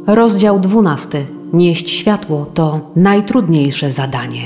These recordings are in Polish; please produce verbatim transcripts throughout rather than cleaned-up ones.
Rozdział dwunasty. Nieść światło to najtrudniejsze zadanie.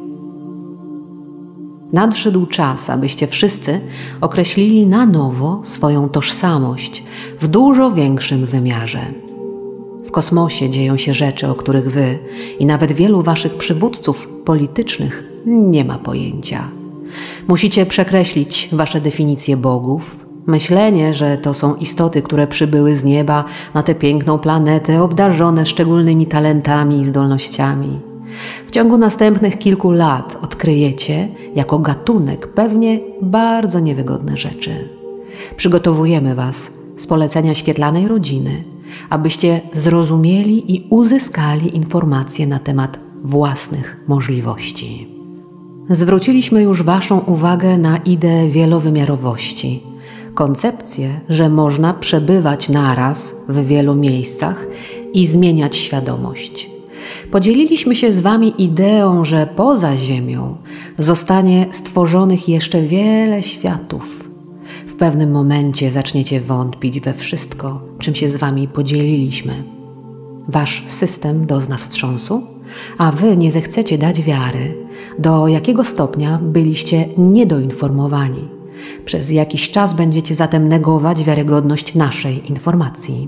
Nadszedł czas, abyście wszyscy określili na nowo swoją tożsamość w dużo większym wymiarze. W kosmosie dzieją się rzeczy, o których wy i nawet wielu waszych przywódców politycznych nie ma pojęcia. Musicie przekreślić wasze definicje bogów. Myślenie, że to są istoty, które przybyły z nieba na tę piękną planetę, obdarzone szczególnymi talentami i zdolnościami. W ciągu następnych kilku lat odkryjecie, jako gatunek, pewnie bardzo niewygodne rzeczy. Przygotowujemy was z polecenia świetlanej rodziny, abyście zrozumieli i uzyskali informacje na temat własnych możliwości. Zwróciliśmy już waszą uwagę na ideę wielowymiarowości, koncepcję, że można przebywać naraz w wielu miejscach i zmieniać świadomość. Podzieliliśmy się z wami ideą, że poza Ziemią zostanie stworzonych jeszcze wiele światów. W pewnym momencie zaczniecie wątpić we wszystko, czym się z wami podzieliliśmy. Wasz system dozna wstrząsu, a wy nie zechcecie dać wiary, do jakiego stopnia byliście niedoinformowani. Przez jakiś czas będziecie zatem negować wiarygodność naszej informacji.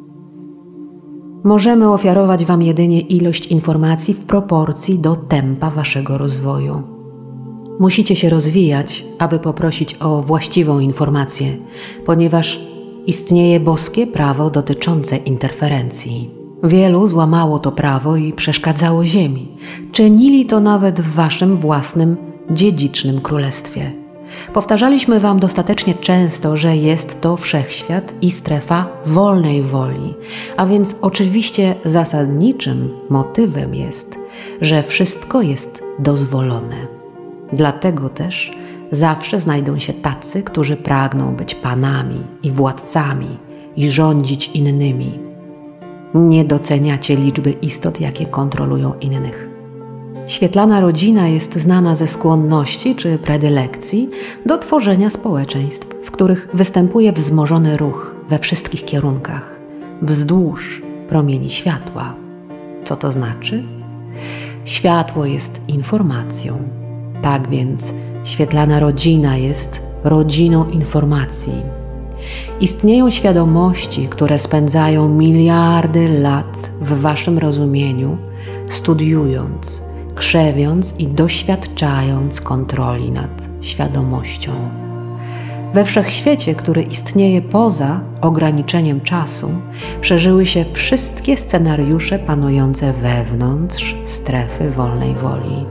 Możemy ofiarować wam jedynie ilość informacji w proporcji do tempa waszego rozwoju. Musicie się rozwijać, aby poprosić o właściwą informację, ponieważ istnieje boskie prawo dotyczące interferencji. Wielu złamało to prawo i przeszkadzało Ziemi. Czynili to nawet w waszym własnym dziedzicznym królestwie. Powtarzaliśmy wam dostatecznie często, że jest to wszechświat i strefa wolnej woli, a więc oczywiście zasadniczym motywem jest, że wszystko jest dozwolone. Dlatego też zawsze znajdą się tacy, którzy pragną być panami i władcami i rządzić innymi. Nie doceniacie liczby istot, jakie kontrolują innych. Świetlana rodzina jest znana ze skłonności czy predylekcji do tworzenia społeczeństw, w których występuje wzmożony ruch we wszystkich kierunkach, wzdłuż promieni światła. Co to znaczy? Światło jest informacją. Tak więc świetlana rodzina jest rodziną informacji. Istnieją świadomości, które spędzają miliardy lat w waszym rozumieniu, studiując, krzewiąc i doświadczając kontroli nad świadomością. We wszechświecie, który istnieje poza ograniczeniem czasu, przeżyły się wszystkie scenariusze panujące wewnątrz strefy wolnej woli.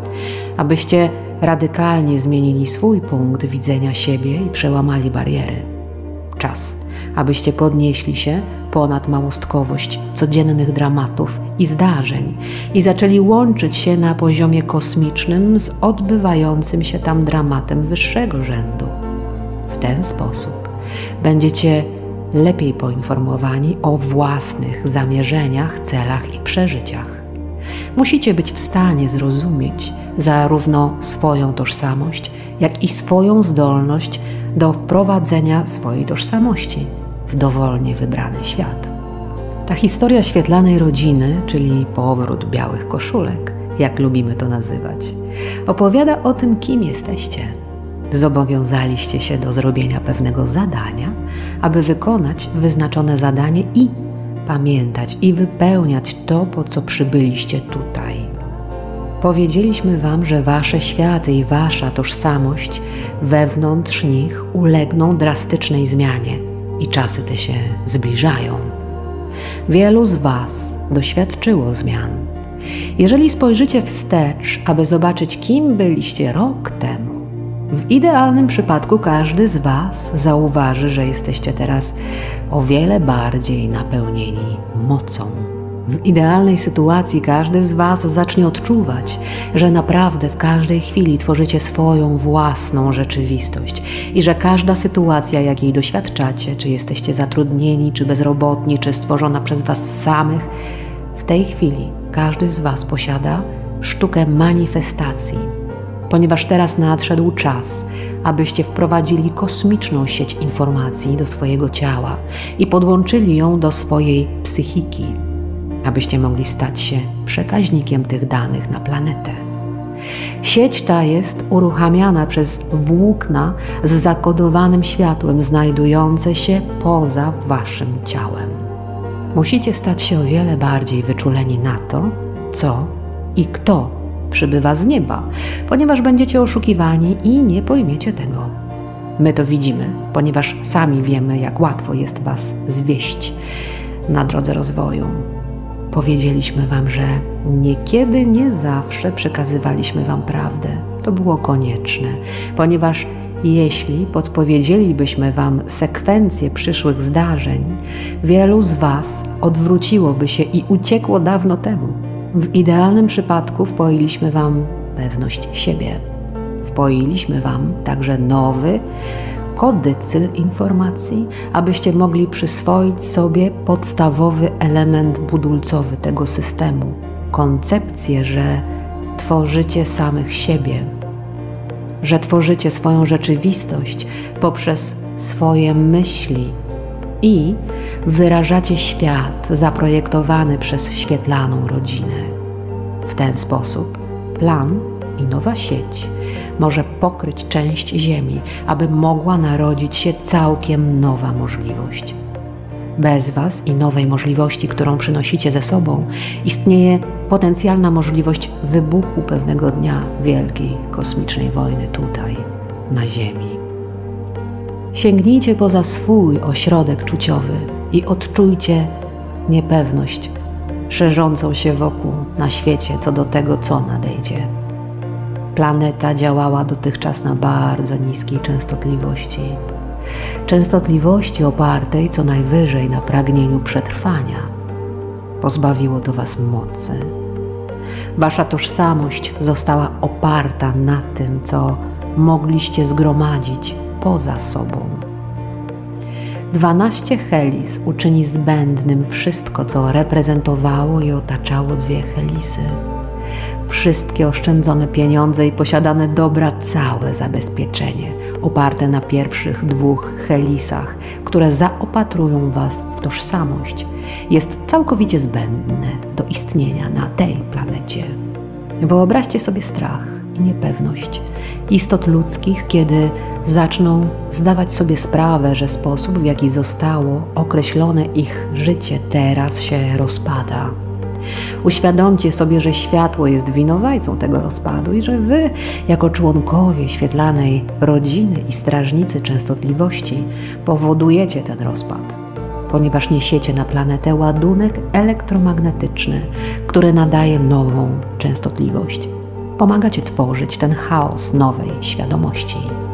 Abyście radykalnie zmienili swój punkt widzenia siebie i przełamali bariery. Czas, abyście podnieśli się ponad małostkowość codziennych dramatów i zdarzeń i zaczęli łączyć się na poziomie kosmicznym z odbywającym się tam dramatem wyższego rzędu. W ten sposób będziecie lepiej poinformowani o własnych zamierzeniach, celach i przeżyciach. Musicie być w stanie zrozumieć zarówno swoją tożsamość, jak i swoją zdolność do wprowadzenia swojej tożsamości w dowolnie wybrany świat. Ta historia świetlanej rodziny, czyli powrót białych koszulek, jak lubimy to nazywać, opowiada o tym, kim jesteście. Zobowiązaliście się do zrobienia pewnego zadania, aby wykonać wyznaczone zadanie i pamiętać i wypełniać to, po co przybyliście tutaj. Powiedzieliśmy wam, że wasze światy i wasza tożsamość wewnątrz nich ulegną drastycznej zmianie i czasy te się zbliżają. Wielu z was doświadczyło zmian. Jeżeli spojrzycie wstecz, aby zobaczyć, kim byliście rok temu, w idealnym przypadku każdy z was zauważy, że jesteście teraz o wiele bardziej napełnieni mocą. W idealnej sytuacji każdy z was zacznie odczuwać, że naprawdę w każdej chwili tworzycie swoją własną rzeczywistość i że każda sytuacja, jakiej doświadczacie, czy jesteście zatrudnieni, czy bezrobotni, czy stworzona przez was samych, w tej chwili każdy z was posiada sztukę manifestacji, ponieważ teraz nadszedł czas, abyście wprowadzili kosmiczną sieć informacji do swojego ciała i podłączyli ją do swojej psychiki. abyście mogli stać się przekaźnikiem tych danych na planetę. Sieć ta jest uruchamiana przez włókna z zakodowanym światłem znajdujące się poza waszym ciałem. Musicie stać się o wiele bardziej wyczuleni na to, co i kto przybywa z nieba, ponieważ będziecie oszukiwani i nie pojmiecie tego. My to widzimy, ponieważ sami wiemy, jak łatwo jest was zwieść na drodze rozwoju. Powiedzieliśmy wam, że niekiedy, nie zawsze przekazywaliśmy wam prawdę. To było konieczne, ponieważ jeśli podpowiedzielibyśmy wam sekwencję przyszłych zdarzeń, wielu z was odwróciłoby się i uciekło dawno temu. W idealnym przypadku wpoiliśmy wam pewność siebie. Wpoiliśmy wam także nowy kodycyl informacji, abyście mogli przyswoić sobie podstawowy element budulcowy tego systemu. Koncepcję, że tworzycie samych siebie, że tworzycie swoją rzeczywistość poprzez swoje myśli i wyrażacie świat zaprojektowany przez świetlaną rodzinę. W ten sposób plan i nowa sieć może pokryć część Ziemi, aby mogła narodzić się całkiem nowa możliwość. Bez was i nowej możliwości, którą przynosicie ze sobą, istnieje potencjalna możliwość wybuchu pewnego dnia wielkiej kosmicznej wojny tutaj, na Ziemi. Sięgnijcie poza swój ośrodek czuciowy i odczujcie niepewność szerzącą się wokół na świecie co do tego, co nadejdzie. Planeta działała dotychczas na bardzo niskiej częstotliwości. Częstotliwości opartej co najwyżej na pragnieniu przetrwania. Pozbawiło to was mocy. Wasza tożsamość została oparta na tym, co mogliście zgromadzić poza sobą. Dwanaście helis uczyni zbędnym wszystko, co reprezentowało i otaczało dwie helisy. Wszystkie oszczędzone pieniądze i posiadane dobra, całe zabezpieczenie oparte na pierwszych dwóch helisach, które zaopatrują was w tożsamość, jest całkowicie zbędne do istnienia na tej planecie. Wyobraźcie sobie strach i niepewność istot ludzkich, kiedy zaczną zdawać sobie sprawę, że sposób, w jaki zostało określone ich życie, teraz się rozpada. Uświadomcie sobie, że światło jest winowajcą tego rozpadu i że wy, jako członkowie świetlanej rodziny i strażnicy częstotliwości, powodujecie ten rozpad, ponieważ niesiecie na planetę ładunek elektromagnetyczny, który nadaje nową częstotliwość. Pomagacie tworzyć ten chaos nowej świadomości.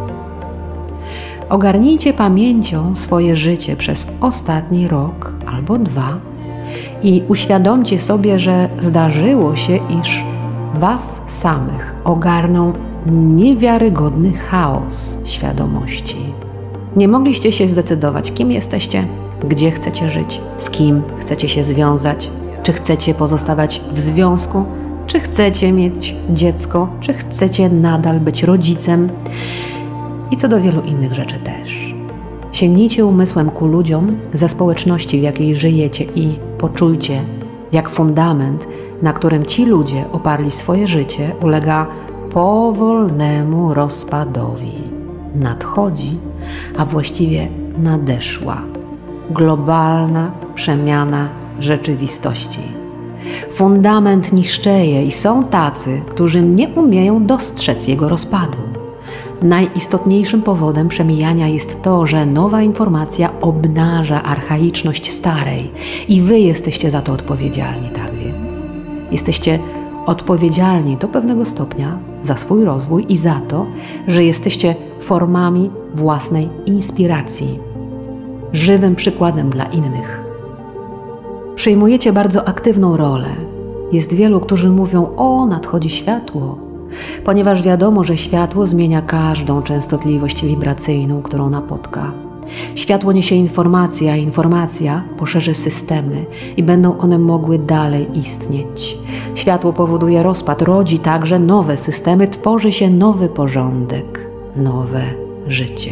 Ogarnijcie pamięcią swoje życie przez ostatni rok albo dwa i uświadomcie sobie, że zdarzyło się, iż was samych ogarnął niewiarygodny chaos świadomości. Nie mogliście się zdecydować, kim jesteście, gdzie chcecie żyć, z kim chcecie się związać, czy chcecie pozostawać w związku, czy chcecie mieć dziecko, czy chcecie nadal być rodzicem i co do wielu innych rzeczy też. Sięgnijcie umysłem ku ludziom ze społeczności, w jakiej żyjecie i poczujcie, jak fundament, na którym ci ludzie oparli swoje życie, ulega powolnemu rozpadowi. Nadchodzi, a właściwie nadeszła globalna przemiana rzeczywistości. Fundament niszczeje i są tacy, którzy nie umieją dostrzec jego rozpadu. Najistotniejszym powodem przemijania jest to, że nowa informacja obnaża archaiczność starej i wy jesteście za to odpowiedzialni, tak więc? Jesteście odpowiedzialni do pewnego stopnia za swój rozwój i za to, że jesteście formami własnej inspiracji, żywym przykładem dla innych. Przyjmujecie bardzo aktywną rolę. Jest wielu, którzy mówią: o, nadchodzi światło, ponieważ wiadomo, że światło zmienia każdą częstotliwość wibracyjną, którą napotka. Światło niesie informację, a informacja poszerzy systemy i będą one mogły dalej istnieć. Światło powoduje rozpad, rodzi także nowe systemy, tworzy się nowy porządek, nowe życie.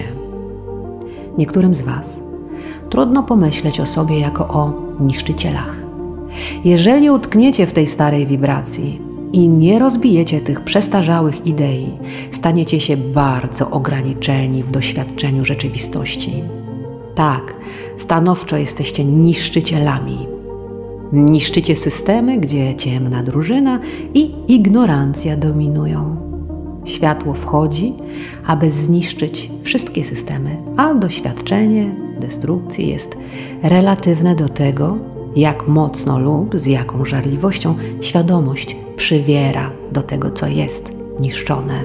Niektórym z was trudno pomyśleć o sobie jako o niszczycielach. Jeżeli utkniecie w tej starej wibracji i nie rozbijecie tych przestarzałych idei, staniecie się bardzo ograniczeni w doświadczeniu rzeczywistości. Tak, stanowczo jesteście niszczycielami. Niszczycie systemy, gdzie ciemna drużyna i ignorancja dominują. Światło wchodzi, aby zniszczyć wszystkie systemy, a doświadczenie destrukcji jest relatywne do tego, jak mocno lub z jaką żarliwością świadomość przywiera do tego, co jest niszczone.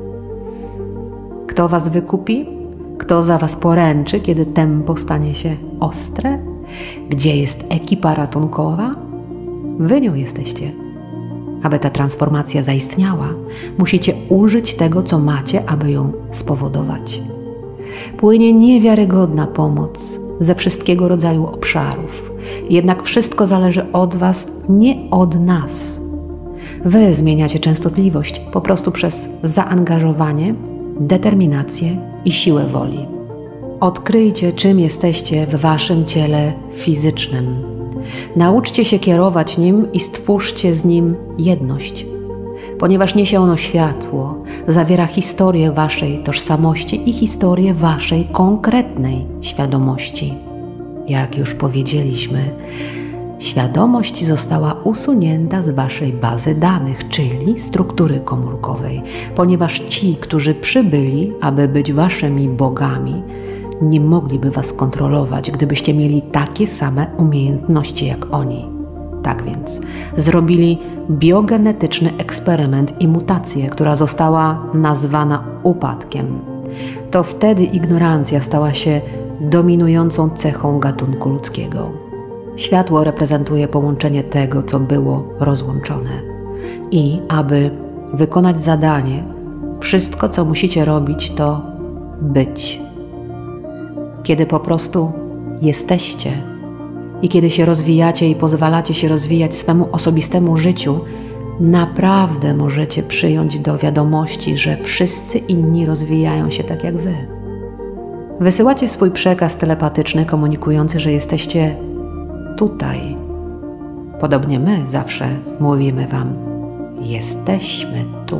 Kto was wykupi? Kto za was poręczy, kiedy tempo stanie się ostre? Gdzie jest ekipa ratunkowa? Wy nią jesteście. Aby ta transformacja zaistniała, musicie użyć tego, co macie, aby ją spowodować. Płynie niewiarygodna pomoc ze wszystkiego rodzaju obszarów. Jednak wszystko zależy od was, nie od nas. Wy zmieniacie częstotliwość po prostu przez zaangażowanie, determinację i siłę woli. Odkryjcie, czym jesteście w waszym ciele fizycznym. Nauczcie się kierować nim i stwórzcie z nim jedność. Ponieważ niesie ono światło, zawiera historię waszej tożsamości i historię waszej konkretnej świadomości. Jak już powiedzieliśmy, świadomość została usunięta z waszej bazy danych, czyli struktury komórkowej, ponieważ ci, którzy przybyli, aby być waszymi bogami, nie mogliby was kontrolować, gdybyście mieli takie same umiejętności jak oni. Tak więc zrobili biogenetyczny eksperyment i mutację, która została nazwana upadkiem. To wtedy ignorancja stała się dominującą cechą gatunku ludzkiego. Światło reprezentuje połączenie tego, co było rozłączone. I aby wykonać zadanie, wszystko, co musicie robić, to być. Kiedy po prostu jesteście i kiedy się rozwijacie i pozwalacie się rozwijać swemu osobistemu życiu, naprawdę możecie przyjąć do wiadomości, że wszyscy inni rozwijają się tak jak wy. Wysyłacie swój przekaz telepatyczny komunikujący, że jesteście tutaj. Podobnie my zawsze mówimy wam: jesteśmy tu.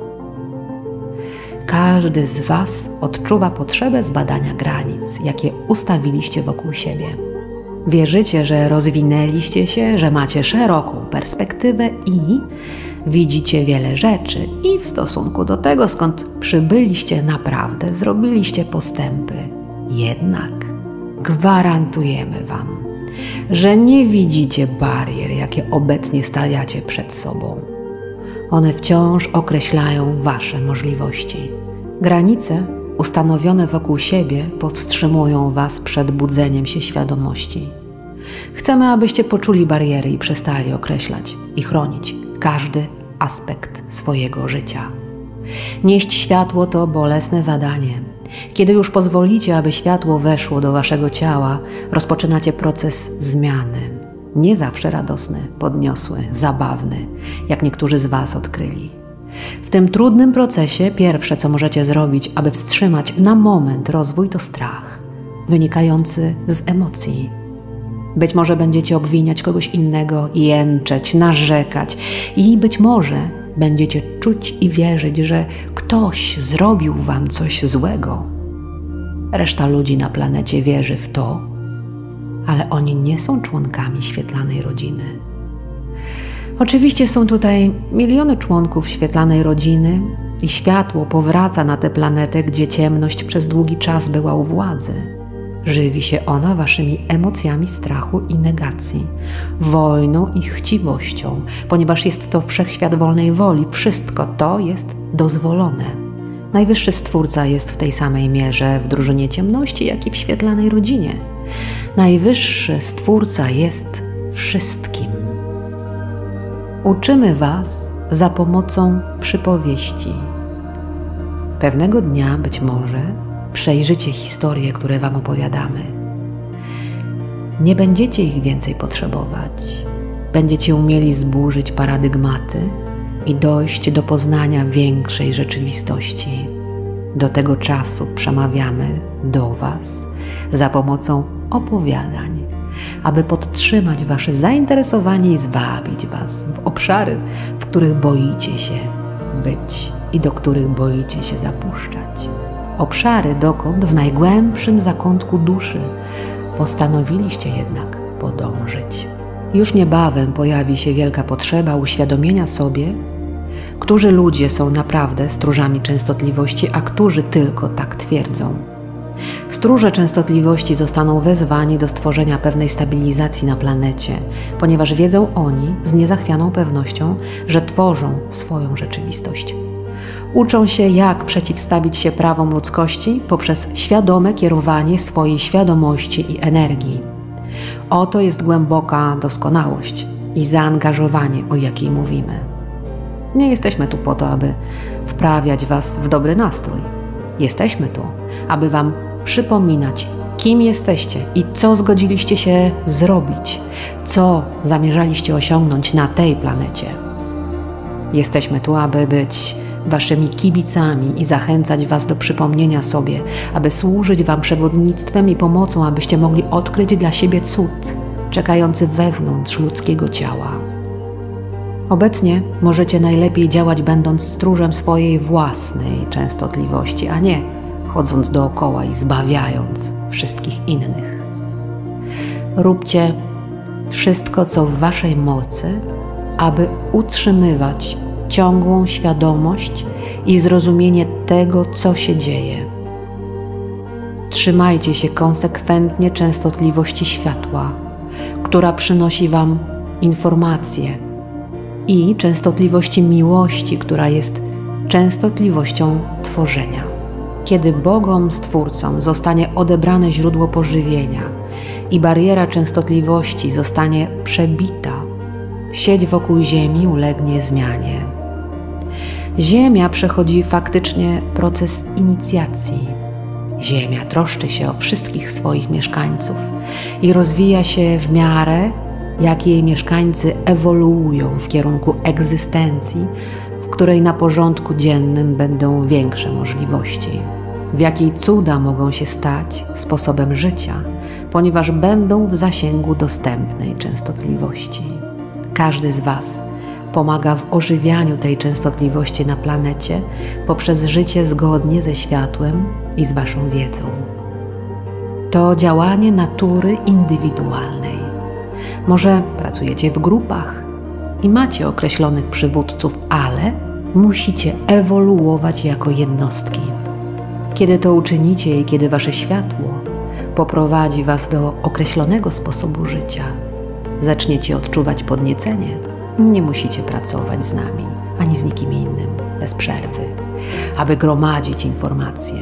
Każdy z was odczuwa potrzebę zbadania granic, jakie ustawiliście wokół siebie. Wierzycie, że rozwinęliście się, że macie szeroką perspektywę i widzicie wiele rzeczy i w stosunku do tego, skąd przybyliście, naprawdę zrobiliście postępy. Jednak gwarantujemy wam, że nie widzicie barier, jakie obecnie stawiacie przed sobą. One wciąż określają wasze możliwości. Granice ustanowione wokół siebie powstrzymują was przed budzeniem się świadomości. Chcemy, abyście poczuli bariery i przestali określać i chronić każdy aspekt swojego życia. Nieść światło to bolesne zadanie. Kiedy już pozwolicie, aby światło weszło do waszego ciała, rozpoczynacie proces zmiany. Nie zawsze radosny, podniosły, zabawny, jak niektórzy z was odkryli. W tym trudnym procesie pierwsze, co możecie zrobić, aby wstrzymać na moment rozwój, to strach, wynikający z emocji. Być może będziecie obwiniać kogoś innego, jęczeć, narzekać i być może będziecie czuć i wierzyć, że ktoś zrobił wam coś złego. Reszta ludzi na planecie wierzy w to, ale oni nie są członkami świetlanej rodziny. Oczywiście są tutaj miliony członków świetlanej rodziny i światło powraca na tę planetę, gdzie ciemność przez długi czas była u władzy. Żywi się ona waszymi emocjami strachu i negacji, wojną i chciwością, ponieważ jest to wszechświat wolnej woli. Wszystko to jest dozwolone. Najwyższy Stwórca jest w tej samej mierze w drużynie ciemności, jak i w świetlanej rodzinie. Najwyższy Stwórca jest wszystkim. Uczymy was za pomocą przypowieści. Pewnego dnia być może przejrzycie historie, które wam opowiadamy. Nie będziecie ich więcej potrzebować. Będziecie umieli zburzyć paradygmaty i dojść do poznania większej rzeczywistości. Do tego czasu przemawiamy do was za pomocą opowiadań, aby podtrzymać wasze zainteresowanie i zwabić was w obszary, w których boicie się być i do których boicie się zapuszczać. Obszary, dokąd w najgłębszym zakątku duszy postanowiliście jednak podążyć. Już niebawem pojawi się wielka potrzeba uświadomienia sobie, którzy ludzie są naprawdę stróżami częstotliwości, a którzy tylko tak twierdzą. Stróże częstotliwości zostaną wezwani do stworzenia pewnej stabilizacji na planecie, ponieważ wiedzą oni z niezachwianą pewnością, że tworzą swoją rzeczywistość. Uczą się, jak przeciwstawić się prawom ludzkości poprzez świadome kierowanie swojej świadomości i energii. Oto jest głęboka doskonałość i zaangażowanie, o jakiej mówimy. Nie jesteśmy tu po to, aby wprawiać was w dobry nastrój. Jesteśmy tu, aby wam przypominać, kim jesteście i co zgodziliście się zrobić, co zamierzaliście osiągnąć na tej planecie. Jesteśmy tu, aby być waszymi kibicami i zachęcać was do przypomnienia sobie, aby służyć wam przewodnictwem i pomocą, abyście mogli odkryć dla siebie cud czekający wewnątrz ludzkiego ciała. Obecnie możecie najlepiej działać, będąc stróżem swojej własnej częstotliwości, a nie chodząc dookoła i zbawiając wszystkich innych. Róbcie wszystko, co w waszej mocy, aby utrzymywać ciągłą świadomość i zrozumienie tego, co się dzieje. Trzymajcie się konsekwentnie częstotliwości światła, która przynosi wam informacje, i częstotliwości miłości, która jest częstotliwością tworzenia. Kiedy Bogom Stwórcom zostanie odebrane źródło pożywienia i bariera częstotliwości zostanie przebita, sieć wokół Ziemi ulegnie zmianie. Ziemia przechodzi faktycznie proces inicjacji. Ziemia troszczy się o wszystkich swoich mieszkańców i rozwija się w miarę, jak jej mieszkańcy ewoluują w kierunku egzystencji, w której na porządku dziennym będą większe możliwości, w jakiej cuda mogą się stać sposobem życia, ponieważ będą w zasięgu dostępnej częstotliwości. Każdy z was pomaga w ożywianiu tej częstotliwości na planecie poprzez życie zgodnie ze światłem i z waszą wiedzą. To działanie natury indywidualnej. Może pracujecie w grupach i macie określonych przywódców, ale musicie ewoluować jako jednostki. Kiedy to uczynicie i kiedy wasze światło poprowadzi was do określonego sposobu życia, zaczniecie odczuwać podniecenie. Nie musicie pracować z nami, ani z nikim innym, bez przerwy, aby gromadzić informacje.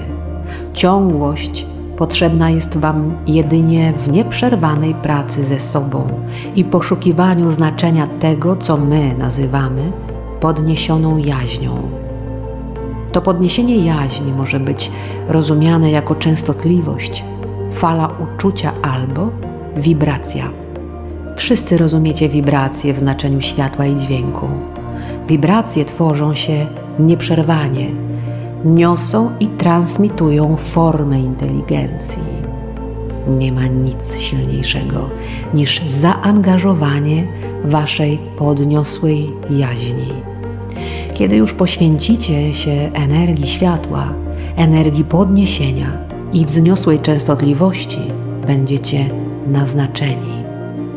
Ciągłość potrzebna jest wam jedynie w nieprzerwanej pracy ze sobą i poszukiwaniu znaczenia tego, co my nazywamy podniesioną jaźnią. To podniesienie jaźni może być rozumiane jako częstotliwość, fala uczucia albo wibracja. Wszyscy rozumiecie wibracje w znaczeniu światła i dźwięku. Wibracje tworzą się nieprzerwanie, niosą i transmitują formę inteligencji. Nie ma nic silniejszego niż zaangażowanie waszej podniosłej jaźni. Kiedy już poświęcicie się energii światła, energii podniesienia i wzniosłej częstotliwości, będziecie naznaczeni.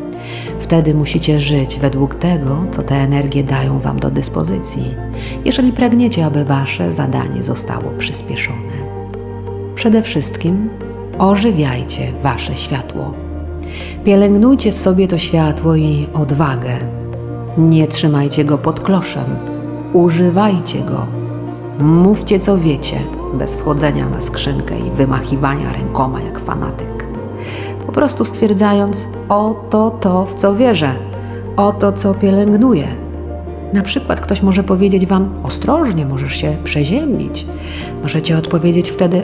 Wtedy musicie żyć według tego, co te energie dają wam do dyspozycji, jeżeli pragniecie, aby wasze zadanie zostało przyspieszone. Przede wszystkim ożywiajcie wasze światło. Pielęgnujcie w sobie to światło i odwagę. Nie trzymajcie go pod kloszem. Używajcie go. Mówcie, co wiecie, bez wchodzenia na skrzynkę i wymachiwania rękoma jak fanatyk. Po prostu stwierdzając, oto to, w co wierzę, oto, co pielęgnuję. Na przykład ktoś może powiedzieć wam, ostrożnie, możesz się przeziębić. Możecie odpowiedzieć wtedy,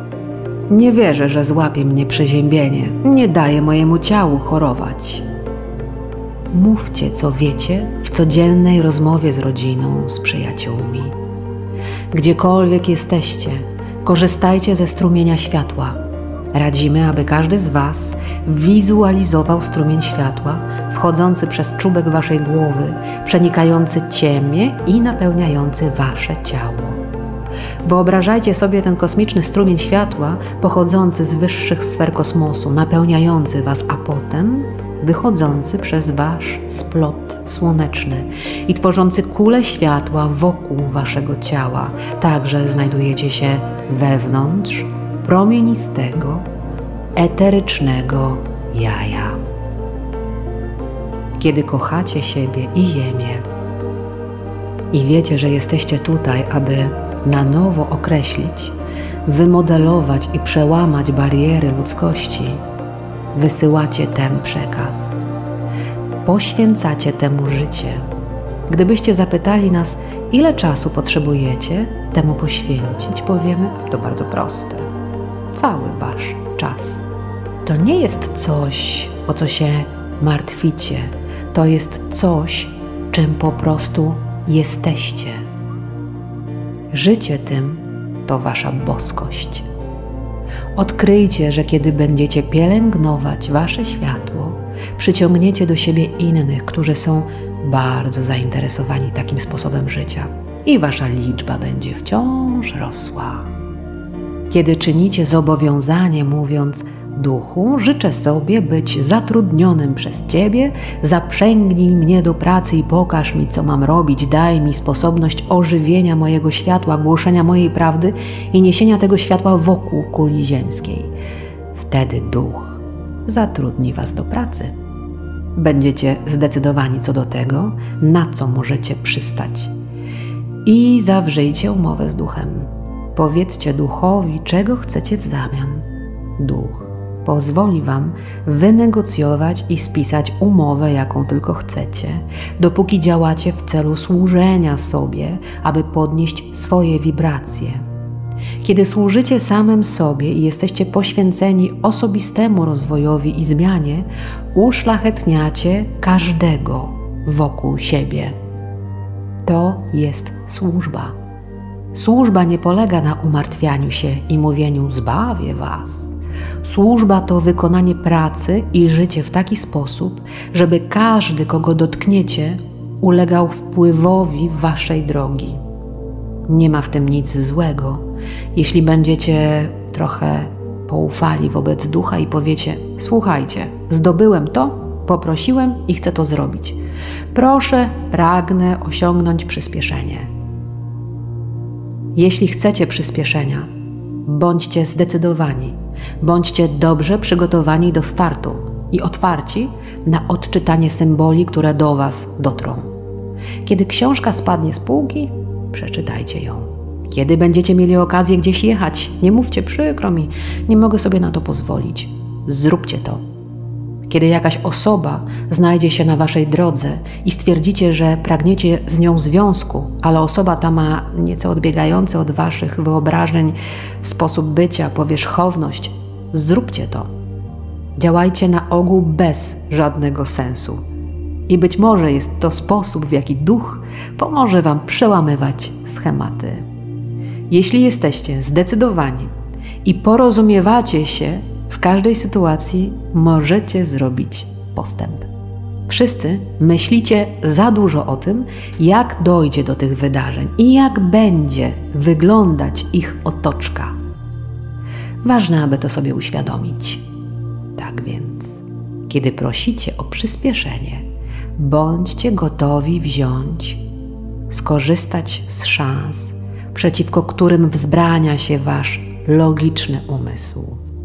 nie wierzę, że złapie mnie przeziębienie, nie daję mojemu ciału chorować. Mówcie, co wiecie w codziennej rozmowie z rodziną, z przyjaciółmi. Gdziekolwiek jesteście, korzystajcie ze strumienia światła. Radzimy, aby każdy z Was wizualizował strumień światła wchodzący przez czubek Waszej głowy, przenikający ciemię i napełniający Wasze ciało. Wyobrażajcie sobie ten kosmiczny strumień światła pochodzący z wyższych sfer kosmosu, napełniający Was, a potem wychodzący przez Wasz splot słoneczny i tworzący kulę światła wokół Waszego ciała. Także znajdujecie się wewnątrz promienistego, eterycznego jaja. Kiedy kochacie siebie i Ziemię i wiecie, że jesteście tutaj, aby na nowo określić, wymodelować i przełamać bariery ludzkości, wysyłacie ten przekaz. Poświęcacie temu życie. Gdybyście zapytali nas, ile czasu potrzebujecie temu poświęcić, powiemy, to bardzo proste. Cały Wasz czas. To nie jest coś, o co się martwicie. To jest coś, czym po prostu jesteście. Życie tym to Wasza boskość. Odkryjcie, że kiedy będziecie pielęgnować Wasze światło, przyciągniecie do siebie innych, którzy są bardzo zainteresowani takim sposobem życia i Wasza liczba będzie wciąż rosła. Kiedy czynicie zobowiązanie, mówiąc: Duchu, życzę sobie być zatrudnionym przez Ciebie, zaprzęgnij mnie do pracy i pokaż mi, co mam robić, daj mi sposobność ożywienia mojego światła, głoszenia mojej prawdy i niesienia tego światła wokół kuli ziemskiej. Wtedy Duch zatrudni Was do pracy. Będziecie zdecydowani co do tego, na co możecie przystać. I zawrzyjcie umowę z Duchem. Powiedzcie Duchowi, czego chcecie w zamian. Duch pozwoli Wam wynegocjować i spisać umowę, jaką tylko chcecie, dopóki działacie w celu służenia sobie, aby podnieść swoje wibracje. Kiedy służycie samym sobie i jesteście poświęceni osobistemu rozwojowi i zmianie, uszlachetniacie każdego wokół siebie. To jest służba. Służba nie polega na umartwianiu się i mówieniu: zbawię Was. Służba to wykonanie pracy i życie w taki sposób, żeby każdy, kogo dotkniecie, ulegał wpływowi Waszej drogi. Nie ma w tym nic złego, jeśli będziecie trochę poufali wobec Ducha i powiecie: słuchajcie, zdobyłem to, poprosiłem i chcę to zrobić. Proszę, pragnę osiągnąć przyspieszenie. Jeśli chcecie przyspieszenia, bądźcie zdecydowani, bądźcie dobrze przygotowani do startu i otwarci na odczytanie symboli, które do Was dotrą. Kiedy książka spadnie z półki, przeczytajcie ją. Kiedy będziecie mieli okazję gdzieś jechać, nie mówcie: przykro mi, nie mogę sobie na to pozwolić. Zróbcie to. Kiedy jakaś osoba znajdzie się na Waszej drodze i stwierdzicie, że pragniecie z nią związku, ale osoba ta ma nieco odbiegający od Waszych wyobrażeń sposób bycia, powierzchowność, zróbcie to. Działajcie na ogół bez żadnego sensu. I być może jest to sposób, w jaki Duch pomoże Wam przełamywać schematy. Jeśli jesteście zdecydowani i porozumiewacie się w każdej sytuacji, możecie zrobić postęp. Wszyscy myślicie za dużo o tym, jak dojdzie do tych wydarzeń i jak będzie wyglądać ich otoczka. Ważne, aby to sobie uświadomić. Tak więc, kiedy prosicie o przyspieszenie, bądźcie gotowi wziąć, skorzystać z szans, przeciwko którym wzbrania się Wasz logiczny umysł.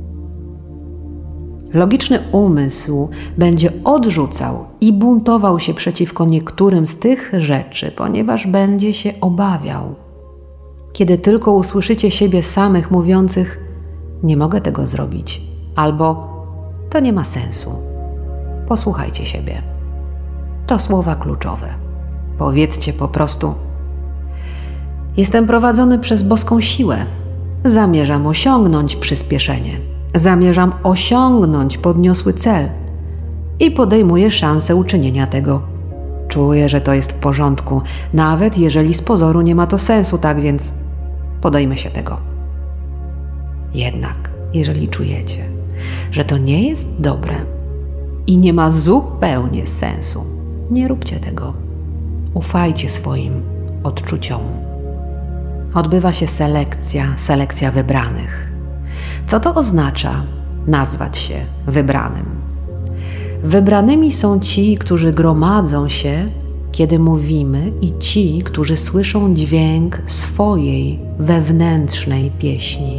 Logiczny umysł będzie odrzucał i buntował się przeciwko niektórym z tych rzeczy, ponieważ będzie się obawiał. Kiedy tylko usłyszycie siebie samych mówiących: nie mogę tego zrobić, albo to nie ma sensu, posłuchajcie siebie. To słowa kluczowe. Powiedzcie po prostu: jestem prowadzony przez boską siłę. Zamierzam osiągnąć przyspieszenie. Zamierzam osiągnąć podniosły cel i podejmuję szansę uczynienia tego. Czuję, że to jest w porządku, nawet jeżeli z pozoru nie ma to sensu, tak więc podejmę się tego. Jednak jeżeli czujecie, że to nie jest dobre i nie ma zupełnie sensu, nie róbcie tego. Ufajcie swoim odczuciom. Odbywa się selekcja, selekcja wybranych. Co to oznacza nazwać się wybranym? Wybranymi są ci, którzy gromadzą się, kiedy mówimy, i ci, którzy słyszą dźwięk swojej wewnętrznej pieśni.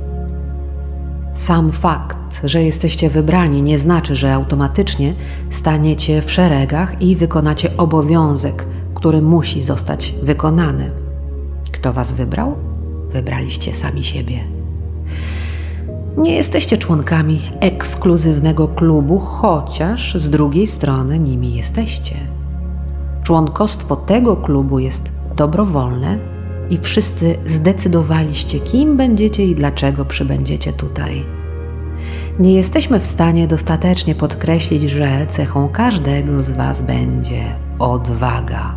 Sam fakt, że jesteście wybrani, nie znaczy, że automatycznie staniecie w szeregach i wykonacie obowiązek, który musi zostać wykonany. Kto was wybrał? Wybraliście sami siebie. Nie jesteście członkami ekskluzywnego klubu, chociaż z drugiej strony nimi jesteście. Członkostwo tego klubu jest dobrowolne i wszyscy zdecydowaliście, kim będziecie i dlaczego przybędziecie tutaj. Nie jesteśmy w stanie dostatecznie podkreślić, że cechą każdego z was będzie odwaga.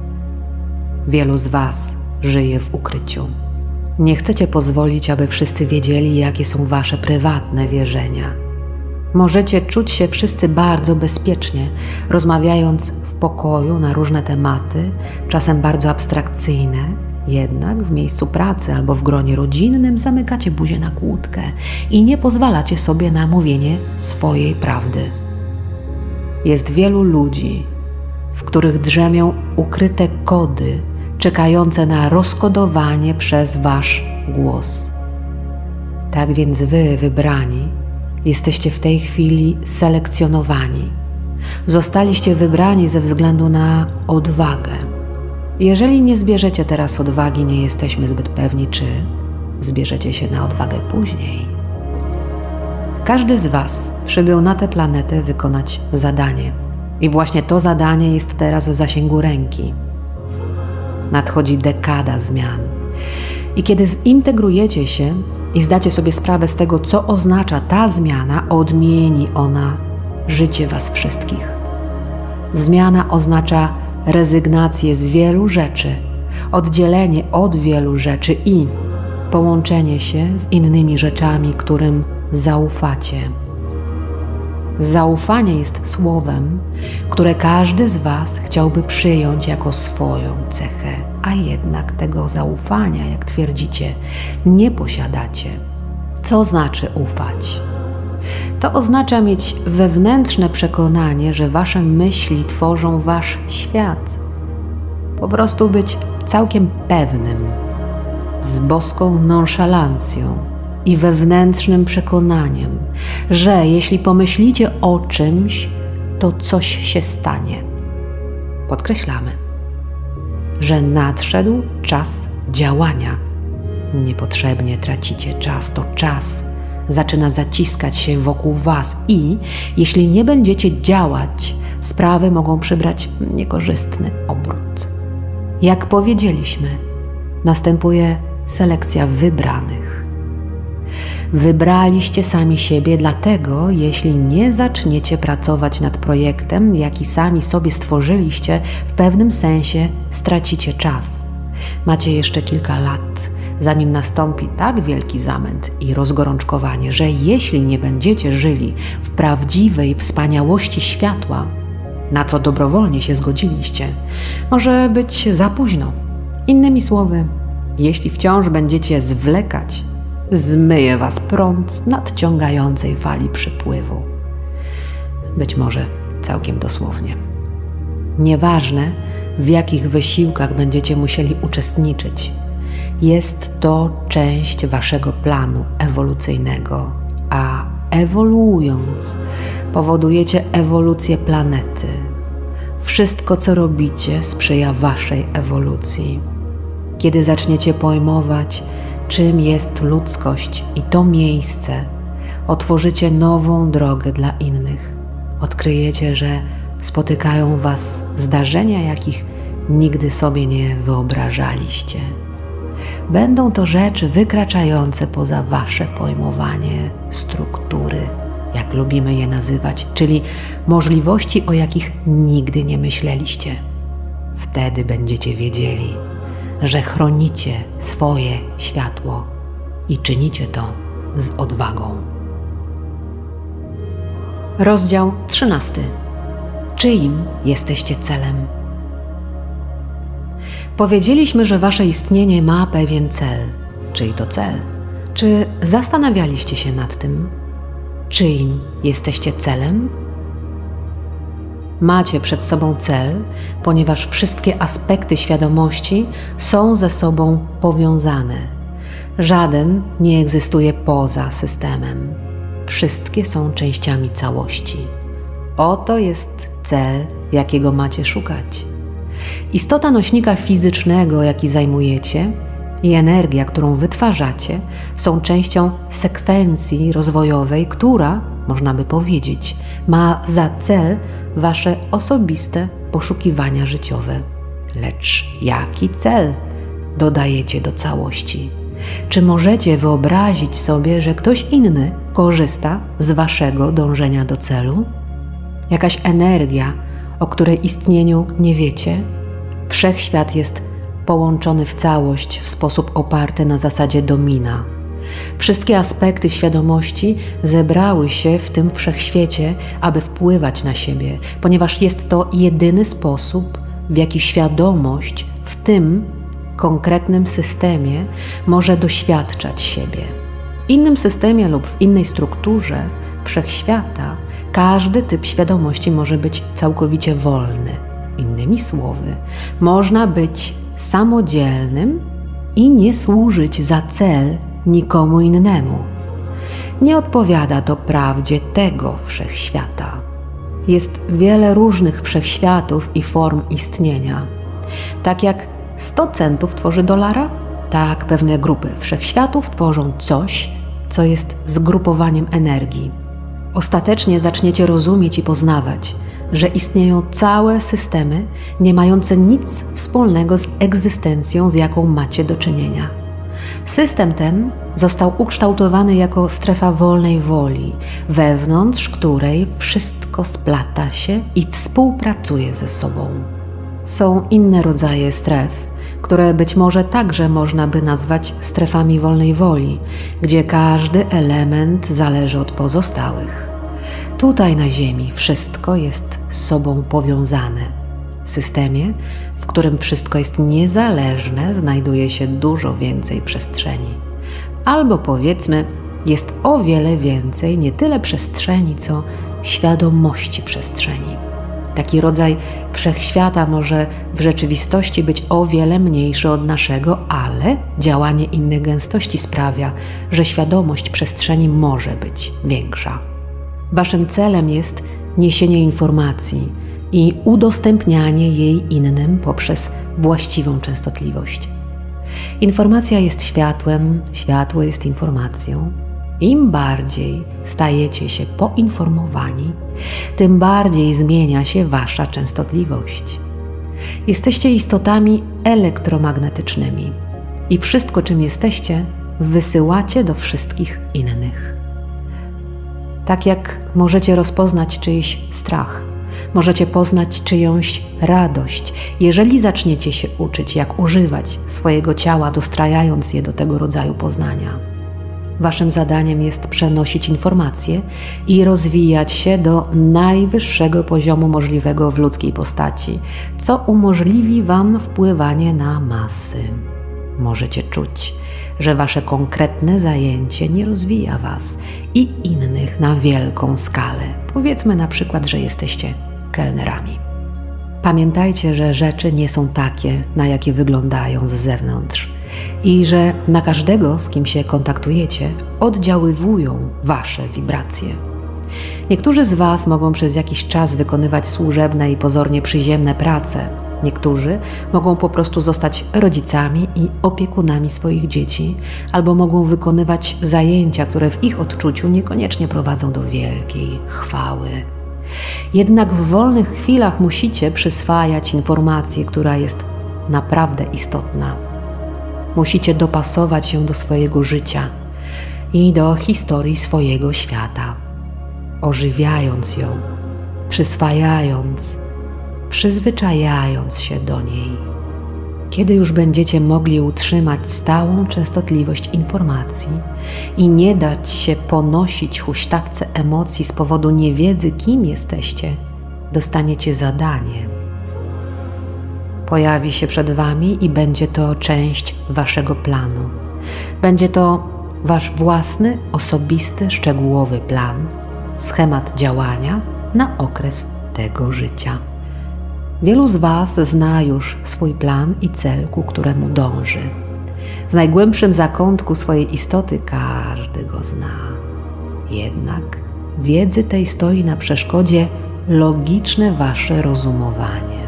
Wielu z was żyje w ukryciu. Nie chcecie pozwolić, aby wszyscy wiedzieli, jakie są wasze prywatne wierzenia. Możecie czuć się wszyscy bardzo bezpiecznie, rozmawiając w pokoju na różne tematy, czasem bardzo abstrakcyjne, jednak w miejscu pracy albo w gronie rodzinnym zamykacie buzię na kłódkę i nie pozwalacie sobie na mówienie swojej prawdy. Jest wielu ludzi, w których drzemią ukryte kody, czekające na rozkodowanie przez wasz głos. Tak więc wy, wybrani, jesteście w tej chwili selekcjonowani. Zostaliście wybrani ze względu na odwagę. Jeżeli nie zbierzecie teraz odwagi, nie jesteśmy zbyt pewni, czy zbierzecie się na odwagę później. Każdy z was przybył na tę planetę wykonać zadanie. I właśnie to zadanie jest teraz w zasięgu ręki. Nadchodzi dekada zmian. I kiedy zintegrujecie się i zdacie sobie sprawę z tego, co oznacza ta zmiana, odmieni ona życie was wszystkich. Zmiana oznacza rezygnację z wielu rzeczy, oddzielenie od wielu rzeczy i połączenie się z innymi rzeczami, którym zaufacie. Zaufanie jest słowem, które każdy z was chciałby przyjąć jako swoją cechę, a jednak tego zaufania, jak twierdzicie, nie posiadacie. Co znaczy ufać? To oznacza mieć wewnętrzne przekonanie, że wasze myśli tworzą wasz świat. Po prostu być całkiem pewnym, z boską nonszalancją i wewnętrznym przekonaniem, że jeśli pomyślicie o czymś, to coś się stanie. Podkreślamy, że nadszedł czas działania. Niepotrzebnie tracicie czas, to czas zaczyna zaciskać się wokół was i jeśli nie będziecie działać, sprawy mogą przybrać niekorzystny obrót. Jak powiedzieliśmy, następuje selekcja wybranych. Wybraliście sami siebie, dlatego jeśli nie zaczniecie pracować nad projektem, jaki sami sobie stworzyliście, w pewnym sensie stracicie czas. Macie jeszcze kilka lat, zanim nastąpi tak wielki zamęt i rozgorączkowanie, że jeśli nie będziecie żyli w prawdziwej wspaniałości światła, na co dobrowolnie się zgodziliście, może być za późno. Innymi słowy, jeśli wciąż będziecie zwlekać, zmyje was prąd nadciągającej fali przypływu. Być może całkiem dosłownie. Nieważne, w jakich wysiłkach będziecie musieli uczestniczyć, jest to część waszego planu ewolucyjnego, a ewoluując, powodujecie ewolucję planety. Wszystko, co robicie, sprzyja waszej ewolucji. Kiedy zaczniecie pojmować, czym jest ludzkość i to miejsce, otworzycie nową drogę dla innych. Odkryjecie, że spotykają was zdarzenia, jakich nigdy sobie nie wyobrażaliście. Będą to rzeczy wykraczające poza wasze pojmowanie struktury, jak lubimy je nazywać, czyli możliwości, o jakich nigdy nie myśleliście. Wtedy będziecie wiedzieli, że chronicie swoje światło i czynicie to z odwagą. Rozdział trzynasty. Czyim jesteście celem? Powiedzieliśmy, że wasze istnienie ma pewien cel. Czyj to cel? Czy zastanawialiście się nad tym, czyim jesteście celem? Macie przed sobą cel, ponieważ wszystkie aspekty świadomości są ze sobą powiązane. Żaden nie egzystuje poza systemem. Wszystkie są częściami całości. Oto jest cel, jakiego macie szukać. Istota nośnika fizycznego, jaki zajmujecie, i energia, którą wytwarzacie, są częścią sekwencji rozwojowej, która, można by powiedzieć, ma za cel wasze osobiste poszukiwania życiowe. Lecz jaki cel dodajecie do całości? Czy możecie wyobrazić sobie, że ktoś inny korzysta z waszego dążenia do celu? Jakaś energia, o której istnieniu nie wiecie? Wszechświat jest połączony w całość w sposób oparty na zasadzie domina. Wszystkie aspekty świadomości zebrały się w tym wszechświecie, aby wpływać na siebie, ponieważ jest to jedyny sposób, w jaki świadomość w tym konkretnym systemie może doświadczać siebie. W innym systemie lub w innej strukturze wszechświata każdy typ świadomości może być całkowicie wolny. Innymi słowy, można być samodzielnym i nie służyć za cel nikomu innemu. Nie odpowiada to prawdzie tego wszechświata. Jest wiele różnych wszechświatów i form istnienia. Tak jak sto centów tworzy dolara, tak pewne grupy wszechświatów tworzą coś, co jest zgrupowaniem energii. Ostatecznie zaczniecie rozumieć i poznawać, że istnieją całe systemy nie mające nic wspólnego z egzystencją, z jaką macie do czynienia. System ten został ukształtowany jako strefa wolnej woli, wewnątrz której wszystko splata się i współpracuje ze sobą. Są inne rodzaje stref, które być może także można by nazwać strefami wolnej woli, gdzie każdy element zależy od pozostałych. Tutaj na Ziemi wszystko jest z sobą powiązane. W systemie, w którym wszystko jest niezależne, znajduje się dużo więcej przestrzeni. Albo powiedzmy, jest o wiele więcej nie tyle przestrzeni, co świadomości przestrzeni. Taki rodzaj wszechświata może w rzeczywistości być o wiele mniejszy od naszego, ale działanie innych gęstości sprawia, że świadomość przestrzeni może być większa. Waszym celem jest niesienie informacji i udostępnianie jej innym poprzez właściwą częstotliwość. Informacja jest światłem, światło jest informacją. Im bardziej stajecie się poinformowani, tym bardziej zmienia się wasza częstotliwość. Jesteście istotami elektromagnetycznymi i wszystko, czym jesteście, wysyłacie do wszystkich innych. Tak jak możecie rozpoznać czyjś strach, możecie poznać czyjąś radość, jeżeli zaczniecie się uczyć, jak używać swojego ciała, dostrajając je do tego rodzaju poznania. Waszym zadaniem jest przenosić informacje i rozwijać się do najwyższego poziomu możliwego w ludzkiej postaci, co umożliwi wam wpływanie na masy. Możecie czuć, że wasze konkretne zajęcie nie rozwija was i innych na wielką skalę. Powiedzmy na przykład, że jesteście kelnerami. Pamiętajcie, że rzeczy nie są takie, na jakie wyglądają z zewnątrz i że na każdego, z kim się kontaktujecie, oddziaływują wasze wibracje. Niektórzy z was mogą przez jakiś czas wykonywać służebne i pozornie przyziemne prace. Niektórzy mogą po prostu zostać rodzicami i opiekunami swoich dzieci, albo mogą wykonywać zajęcia, które w ich odczuciu niekoniecznie prowadzą do wielkiej chwały. Jednak w wolnych chwilach musicie przyswajać informację, która jest naprawdę istotna. Musicie dopasować ją do swojego życia i do historii swojego świata, ożywiając ją, przyswajając, przyzwyczajając się do niej. Kiedy już będziecie mogli utrzymać stałą częstotliwość informacji i nie dać się ponosić huśtawce emocji z powodu niewiedzy, kim jesteście, dostaniecie zadanie. Pojawi się przed Wami i będzie to część Waszego planu. Będzie to Wasz własny, osobisty, szczegółowy plan, schemat działania na okres tego życia. Wielu z Was zna już swój plan i cel, ku któremu dąży. W najgłębszym zakątku swojej istoty każdy go zna. Jednak wiedzy tej stoi na przeszkodzie logiczne Wasze rozumowanie.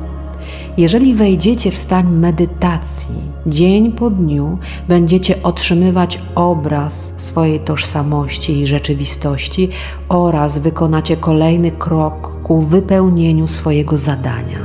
Jeżeli wejdziecie w stan medytacji, dzień po dniu będziecie otrzymywać obraz swojej tożsamości i rzeczywistości oraz wykonacie kolejny krok ku wypełnieniu swojego zadania.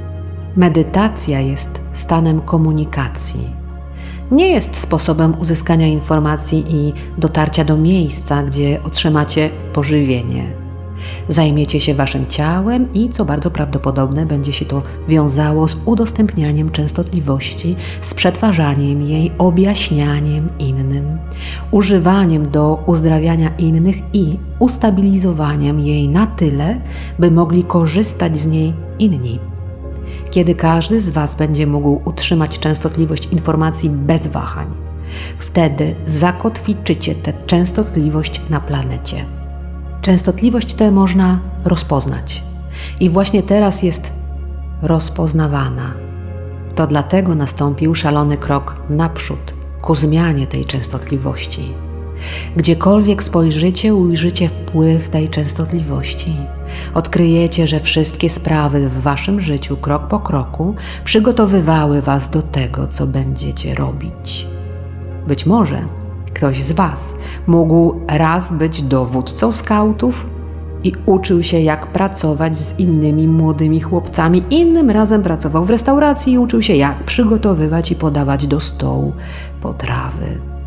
Medytacja jest stanem komunikacji. Nie jest sposobem uzyskania informacji i dotarcia do miejsca, gdzie otrzymacie pożywienie. Zajmiecie się Waszym ciałem i, co bardzo prawdopodobne, będzie się to wiązało z udostępnianiem częstotliwości, z przetwarzaniem jej, objaśnianiem innym, używaniem do uzdrawiania innych i ustabilizowaniem jej na tyle, by mogli korzystać z niej inni. Kiedy każdy z Was będzie mógł utrzymać częstotliwość informacji bez wahań, wtedy zakotwiczycie tę częstotliwość na planecie. Częstotliwość tę można rozpoznać i właśnie teraz jest rozpoznawana. To dlatego nastąpił szalony krok naprzód ku zmianie tej częstotliwości. Gdziekolwiek spojrzycie, ujrzycie wpływ tej częstotliwości. Odkryjecie, że wszystkie sprawy w Waszym życiu krok po kroku przygotowywały Was do tego, co będziecie robić. Być może ktoś z Was mógł raz być dowódcą skautów i uczył się, jak pracować z innymi młodymi chłopcami. Innym razem pracował w restauracji i uczył się, jak przygotowywać i podawać do stołu potrawy.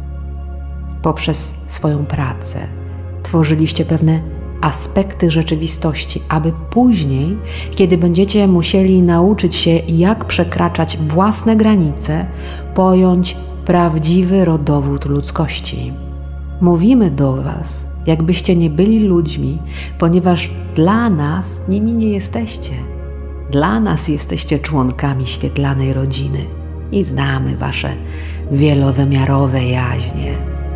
Poprzez swoją pracę tworzyliście pewne aspekty rzeczywistości, aby później, kiedy będziecie musieli nauczyć się, jak przekraczać własne granice, pojąć prawdziwy rodowód ludzkości. Mówimy do Was, jakbyście nie byli ludźmi, ponieważ dla nas nimi nie jesteście. Dla nas jesteście członkami świetlanej rodziny i znamy Wasze wielowymiarowe jaźnie.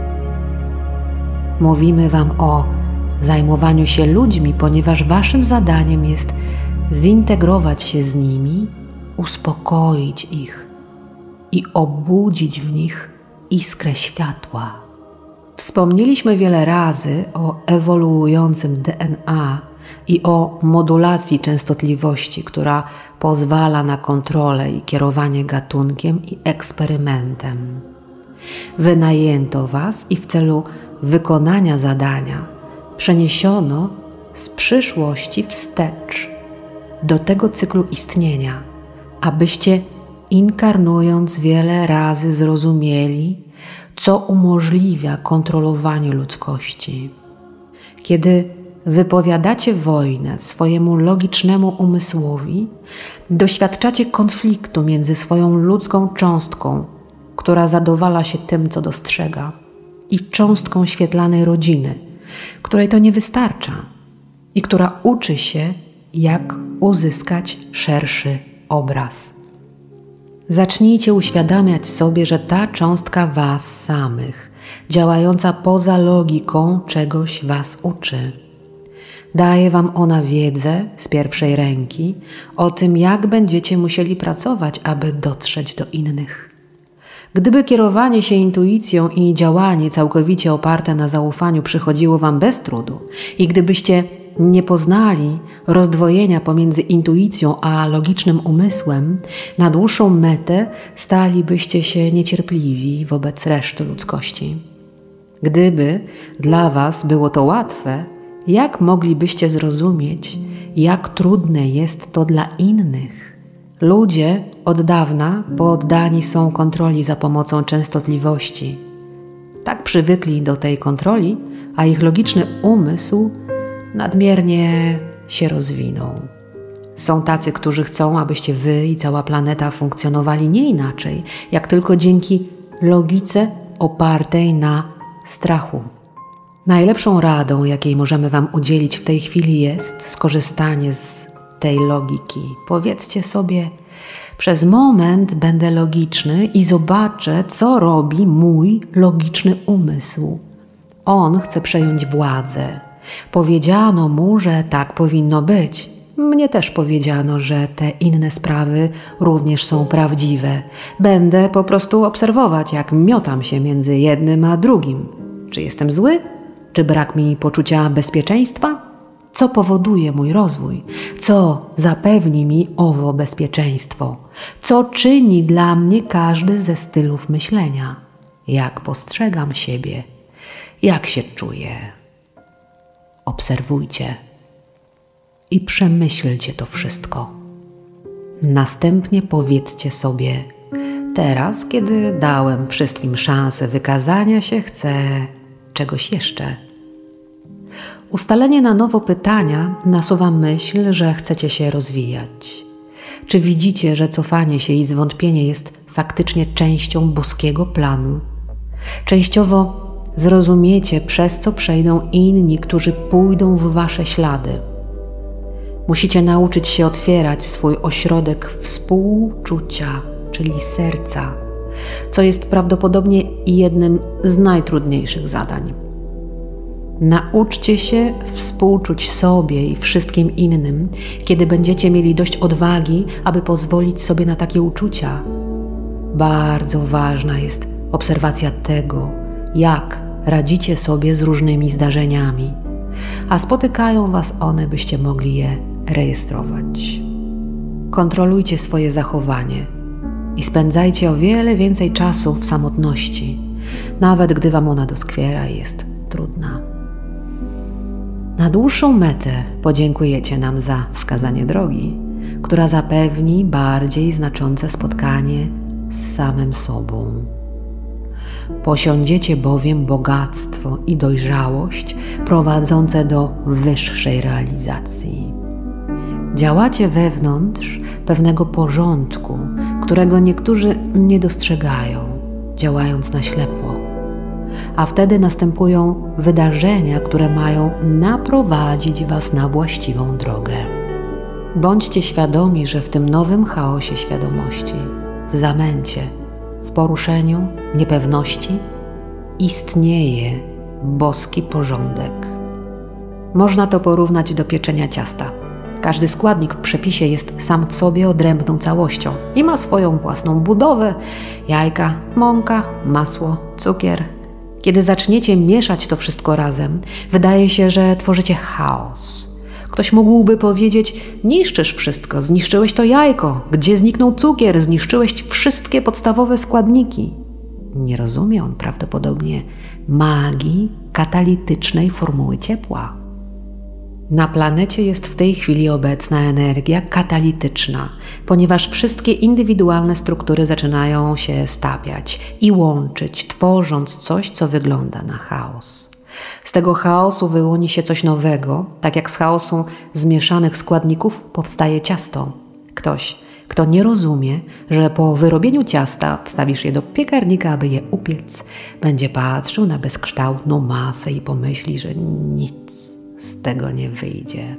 Mówimy Wam o zajmowaniu się ludźmi, ponieważ Waszym zadaniem jest zintegrować się z nimi, uspokoić ich i obudzić w nich iskrę światła. Wspomnieliśmy wiele razy o ewoluującym D N A i o modulacji częstotliwości, która pozwala na kontrolę i kierowanie gatunkiem i eksperymentem. Wynajęto Was i w celu wykonania zadania przeniesiono z przyszłości wstecz do tego cyklu istnienia, abyście inkarnując wiele razy zrozumieli, co umożliwia kontrolowanie ludzkości. Kiedy wypowiadacie wojnę swojemu logicznemu umysłowi, doświadczacie konfliktu między swoją ludzką cząstką, która zadowala się tym, co dostrzega, i cząstką świetlanej rodziny, której to nie wystarcza i która uczy się, jak uzyskać szerszy obraz. Zacznijcie uświadamiać sobie, że ta cząstka Was samych, działająca poza logiką, czegoś Was uczy. Daje Wam ona wiedzę z pierwszej ręki o tym, jak będziecie musieli pracować, aby dotrzeć do innych. Gdyby kierowanie się intuicją i działanie całkowicie oparte na zaufaniu przychodziło Wam bez trudu i gdybyście nie poznali rozdwojenia pomiędzy intuicją a logicznym umysłem, na dłuższą metę stalibyście się niecierpliwi wobec reszty ludzkości. Gdyby dla Was było to łatwe, jak moglibyście zrozumieć, jak trudne jest to dla innych? Ludzie od dawna poddani są kontroli za pomocą częstotliwości. Tak przywykli do tej kontroli, a ich logiczny umysł nadmiernie się rozwinął. Są tacy, którzy chcą, abyście wy i cała planeta funkcjonowali nie inaczej, jak tylko dzięki logice opartej na strachu. Najlepszą radą, jakiej możemy wam udzielić w tej chwili, jest skorzystanie z tej logiki. Powiedzcie sobie: przez moment będę logiczny i zobaczę, co robi mój logiczny umysł. On chce przejąć władzę. Powiedziano mu, że tak powinno być. Mnie też powiedziano, że te inne sprawy również są prawdziwe. Będę po prostu obserwować, jak miotam się między jednym a drugim. Czy jestem zły? Czy brak mi poczucia bezpieczeństwa? Co powoduje mój rozwój? Co zapewni mi owo bezpieczeństwo? Co czyni dla mnie każdy ze stylów myślenia? Jak postrzegam siebie? Jak się czuję? Obserwujcie i przemyślcie to wszystko. Następnie powiedzcie sobie: teraz, kiedy dałem wszystkim szansę wykazania się, chcę czegoś jeszcze. Ustalenie na nowo pytania nasuwa myśl, że chcecie się rozwijać. Czy widzicie, że cofanie się i zwątpienie jest faktycznie częścią boskiego planu? Częściowo zrozumiecie, przez co przejdą inni, którzy pójdą w wasze ślady. Musicie nauczyć się otwierać swój ośrodek współczucia, czyli serca, co jest prawdopodobnie jednym z najtrudniejszych zadań. Nauczcie się współczuć sobie i wszystkim innym, kiedy będziecie mieli dość odwagi, aby pozwolić sobie na takie uczucia. Bardzo ważna jest obserwacja tego, jak radzicie sobie z różnymi zdarzeniami, a spotykają was one, byście mogli je rejestrować. Kontrolujcie swoje zachowanie i spędzajcie o wiele więcej czasu w samotności, nawet gdy wam ona doskwiera i jest trudna. Na dłuższą metę podziękujecie nam za wskazanie drogi, która zapewni bardziej znaczące spotkanie z samym sobą. Posiądziecie bowiem bogactwo i dojrzałość prowadzące do wyższej realizacji. Działacie wewnątrz pewnego porządku, którego niektórzy nie dostrzegają, działając na ślepo. A wtedy następują wydarzenia, które mają naprowadzić was na właściwą drogę. Bądźcie świadomi, że w tym nowym chaosie świadomości, w zamęcie, w poruszeniu, niepewności istnieje boski porządek. Można to porównać do pieczenia ciasta. Każdy składnik w przepisie jest sam w sobie odrębną całością i ma swoją własną budowę: jajka, mąka, masło, cukier. Kiedy zaczniecie mieszać to wszystko razem, wydaje się, że tworzycie chaos. Ktoś mógłby powiedzieć: niszczysz wszystko, zniszczyłeś to jajko, gdzie zniknął cukier, zniszczyłeś wszystkie podstawowe składniki. Nie rozumie on prawdopodobnie magii katalitycznej formuły ciepła. Na planecie jest w tej chwili obecna energia katalityczna, ponieważ wszystkie indywidualne struktury zaczynają się stapiać i łączyć, tworząc coś, co wygląda na chaos. Z tego chaosu wyłoni się coś nowego, tak jak z chaosu zmieszanych składników powstaje ciasto. Ktoś, kto nie rozumie, że po wyrobieniu ciasta wstawisz je do piekarnika, aby je upiec, będzie patrzył na bezkształtną masę i pomyśli, że nic z tego nie wyjdzie.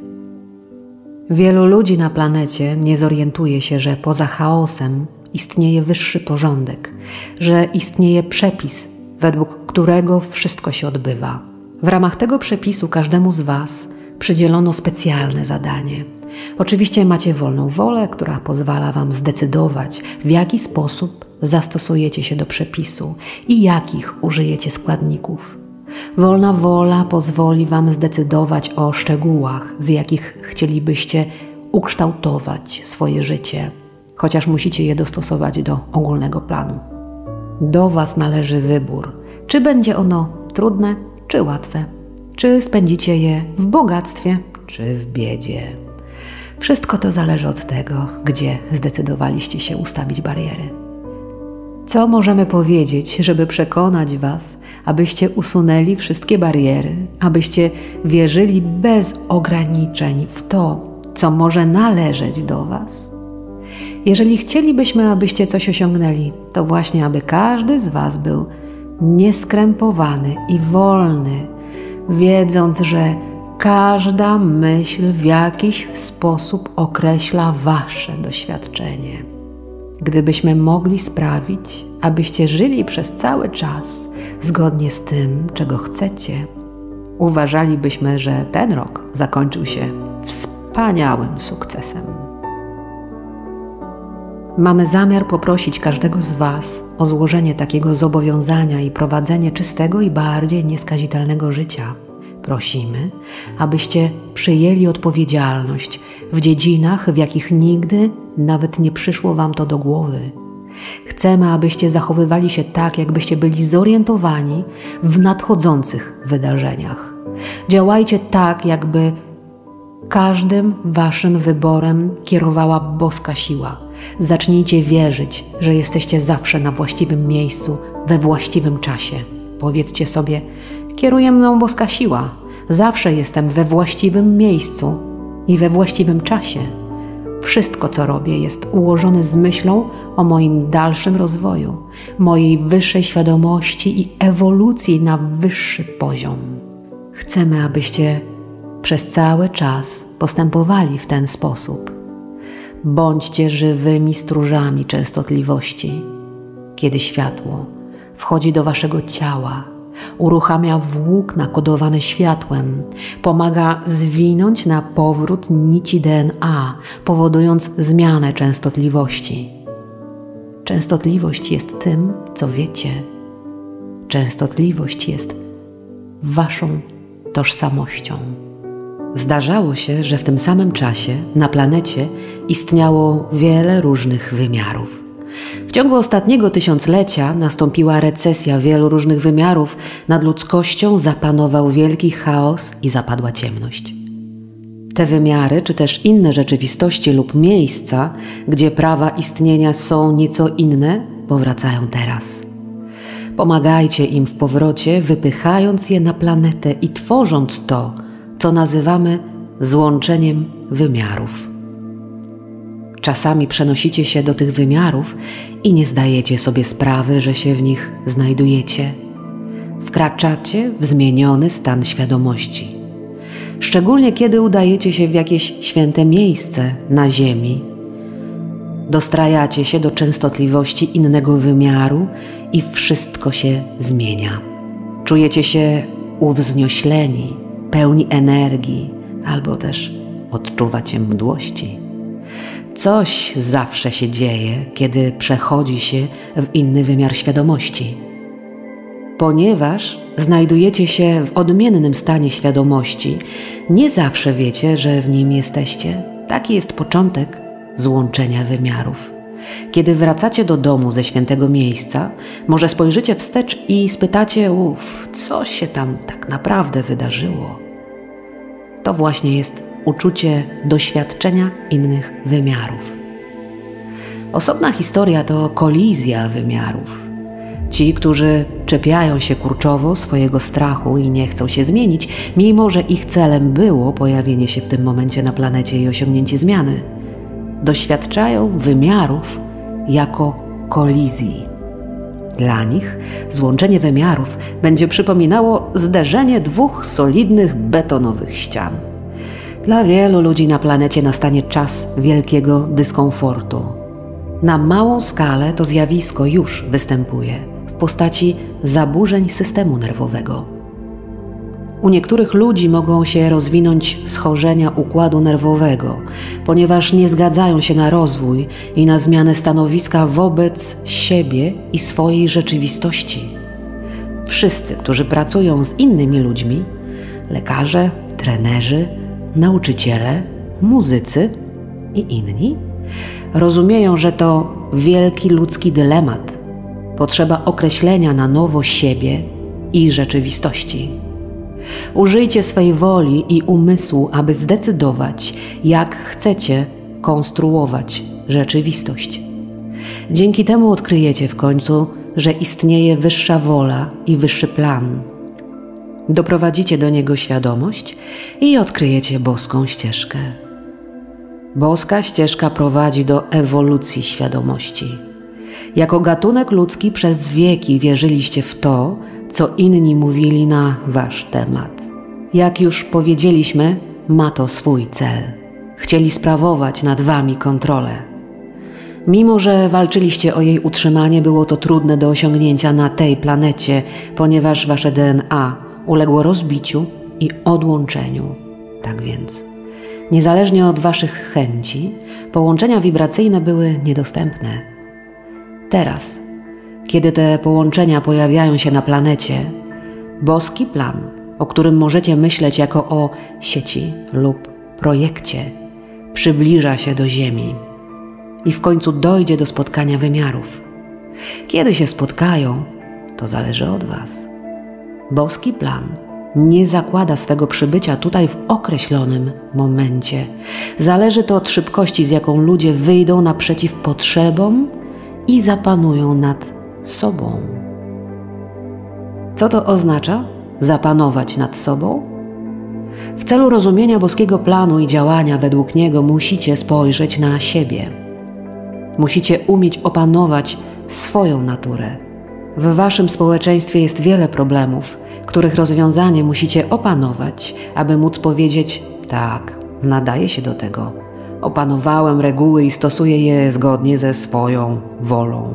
Wielu ludzi na planecie nie zorientuje się, że poza chaosem istnieje wyższy porządek, że istnieje przepis, według którego wszystko się odbywa. W ramach tego przepisu każdemu z was przydzielono specjalne zadanie. Oczywiście macie wolną wolę, która pozwala wam zdecydować, w jaki sposób zastosujecie się do przepisu i jakich użyjecie składników. Wolna wola pozwoli wam zdecydować o szczegółach, z jakich chcielibyście ukształtować swoje życie, chociaż musicie je dostosować do ogólnego planu. Do was należy wybór, czy będzie ono trudne, czy łatwe, czy spędzicie je w bogactwie, czy w biedzie. Wszystko to zależy od tego, gdzie zdecydowaliście się ustawić bariery. Co możemy powiedzieć, żeby przekonać was, abyście usunęli wszystkie bariery, abyście wierzyli bez ograniczeń w to, co może należeć do Was. Jeżeli chcielibyśmy, abyście coś osiągnęli, to właśnie, aby każdy z Was był nieskrępowany i wolny, wiedząc, że każda myśl w jakiś sposób określa Wasze doświadczenie. Gdybyśmy mogli sprawić, abyście żyli przez cały czas zgodnie z tym, czego chcecie, uważalibyśmy, że ten rok zakończył się wspaniałym sukcesem. Mamy zamiar poprosić każdego z Was o złożenie takiego zobowiązania i prowadzenie czystego i bardziej nieskazitelnego życia. Prosimy, abyście przyjęli odpowiedzialność w dziedzinach, w jakich nigdy nawet nie przyszło Wam to do głowy. Chcemy, abyście zachowywali się tak, jakbyście byli zorientowani w nadchodzących wydarzeniach. Działajcie tak, jakby każdym Waszym wyborem kierowała boska siła. Zacznijcie wierzyć, że jesteście zawsze na właściwym miejscu, we właściwym czasie. Powiedzcie sobie: kieruje mną boska siła. Zawsze jestem we właściwym miejscu i we właściwym czasie. Wszystko, co robię, jest ułożone z myślą o moim dalszym rozwoju, mojej wyższej świadomości i ewolucji na wyższy poziom. Chcemy, abyście przez cały czas postępowali w ten sposób. Bądźcie żywymi stróżami częstotliwości. Kiedy światło wchodzi do Waszego ciała, uruchamia włókna kodowane światłem, pomaga zwinąć na powrót nici D N A, powodując zmianę częstotliwości. Częstotliwość jest tym, co wiecie. Częstotliwość jest Waszą tożsamością. Zdarzało się, że w tym samym czasie na planecie istniało wiele różnych wymiarów. W ciągu ostatniego tysiąclecia nastąpiła recesja wielu różnych wymiarów, nad ludzkością zapanował wielki chaos i zapadła ciemność. Te wymiary, czy też inne rzeczywistości lub miejsca, gdzie prawa istnienia są nieco inne, powracają teraz. Pomagajcie im w powrocie, wypychając je na planetę i tworząc to, co nazywamy złączeniem wymiarów. Czasami przenosicie się do tych wymiarów i nie zdajecie sobie sprawy, że się w nich znajdujecie. Wkraczacie w zmieniony stan świadomości. Szczególnie kiedy udajecie się w jakieś święte miejsce na Ziemi. Dostrajacie się do częstotliwości innego wymiaru i wszystko się zmienia. Czujecie się uwzniośleni, pełni energii, albo też odczuwacie mdłości. Coś zawsze się dzieje, kiedy przechodzi się w inny wymiar świadomości. Ponieważ znajdujecie się w odmiennym stanie świadomości, nie zawsze wiecie, że w nim jesteście. Taki jest początek złączenia wymiarów. Kiedy wracacie do domu ze świętego miejsca, może spojrzycie wstecz i spytacie: uff, co się tam tak naprawdę wydarzyło? To właśnie jest uczucie doświadczenia innych wymiarów. Osobna historia to kolizja wymiarów. Ci, którzy czepiają się kurczowo swojego strachu i nie chcą się zmienić, mimo że ich celem było pojawienie się w tym momencie na planecie i osiągnięcie zmiany, doświadczają wymiarów jako kolizji. Dla nich złączenie wymiarów będzie przypominało zderzenie dwóch solidnych betonowych ścian. Dla wielu ludzi na planecie nastanie czas wielkiego dyskomfortu. Na małą skalę to zjawisko już występuje w postaci zaburzeń systemu nerwowego. U niektórych ludzi mogą się rozwinąć schorzenia układu nerwowego, ponieważ nie zgadzają się na rozwój i na zmianę stanowiska wobec siebie i swojej rzeczywistości. Wszyscy, którzy pracują z innymi ludźmi, lekarze, trenerzy, nauczyciele, muzycy i inni, rozumieją, że to wielki ludzki dylemat, potrzeba określenia na nowo siebie i rzeczywistości. Użyjcie swej woli i umysłu, aby zdecydować, jak chcecie konstruować rzeczywistość. Dzięki temu odkryjecie w końcu, że istnieje wyższa wola i wyższy plan. Doprowadzicie do niego świadomość i odkryjecie boską ścieżkę. Boska ścieżka prowadzi do ewolucji świadomości. Jako gatunek ludzki przez wieki wierzyliście w to, co inni mówili na wasz temat. Jak już powiedzieliśmy, ma to swój cel. Chcieli sprawować nad wami kontrolę. Mimo że walczyliście o jej utrzymanie, było to trudne do osiągnięcia na tej planecie, ponieważ wasze D N A uległo rozbiciu i odłączeniu. Tak więc, niezależnie od waszych chęci, połączenia wibracyjne były niedostępne. Teraz, kiedy te połączenia pojawiają się na planecie, boski plan, o którym możecie myśleć jako o sieci lub projekcie, przybliża się do Ziemi i w końcu dojdzie do spotkania wymiarów. Kiedy się spotkają, to zależy od was. Boski plan nie zakłada swego przybycia tutaj w określonym momencie. Zależy to od szybkości, z jaką ludzie wyjdą naprzeciw potrzebom i zapanują nad sobą. Co to oznacza? Zapanować nad sobą? W celu rozumienia boskiego planu i działania według niego musicie spojrzeć na siebie. Musicie umieć opanować swoją naturę. W waszym społeczeństwie jest wiele problemów, których rozwiązanie musicie opanować, aby móc powiedzieć: tak, nadaję się do tego. Opanowałem reguły i stosuję je zgodnie ze swoją wolą.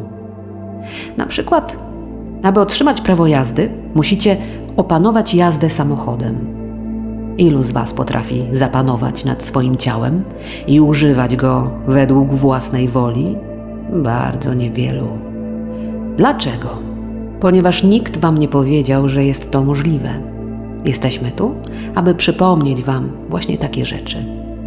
Na przykład, aby otrzymać prawo jazdy, musicie opanować jazdę samochodem. Ilu z was potrafi zapanować nad swoim ciałem i używać go według własnej woli? Bardzo niewielu. Dlaczego? Ponieważ nikt wam nie powiedział, że jest to możliwe. Jesteśmy tu, aby przypomnieć wam właśnie takie rzeczy.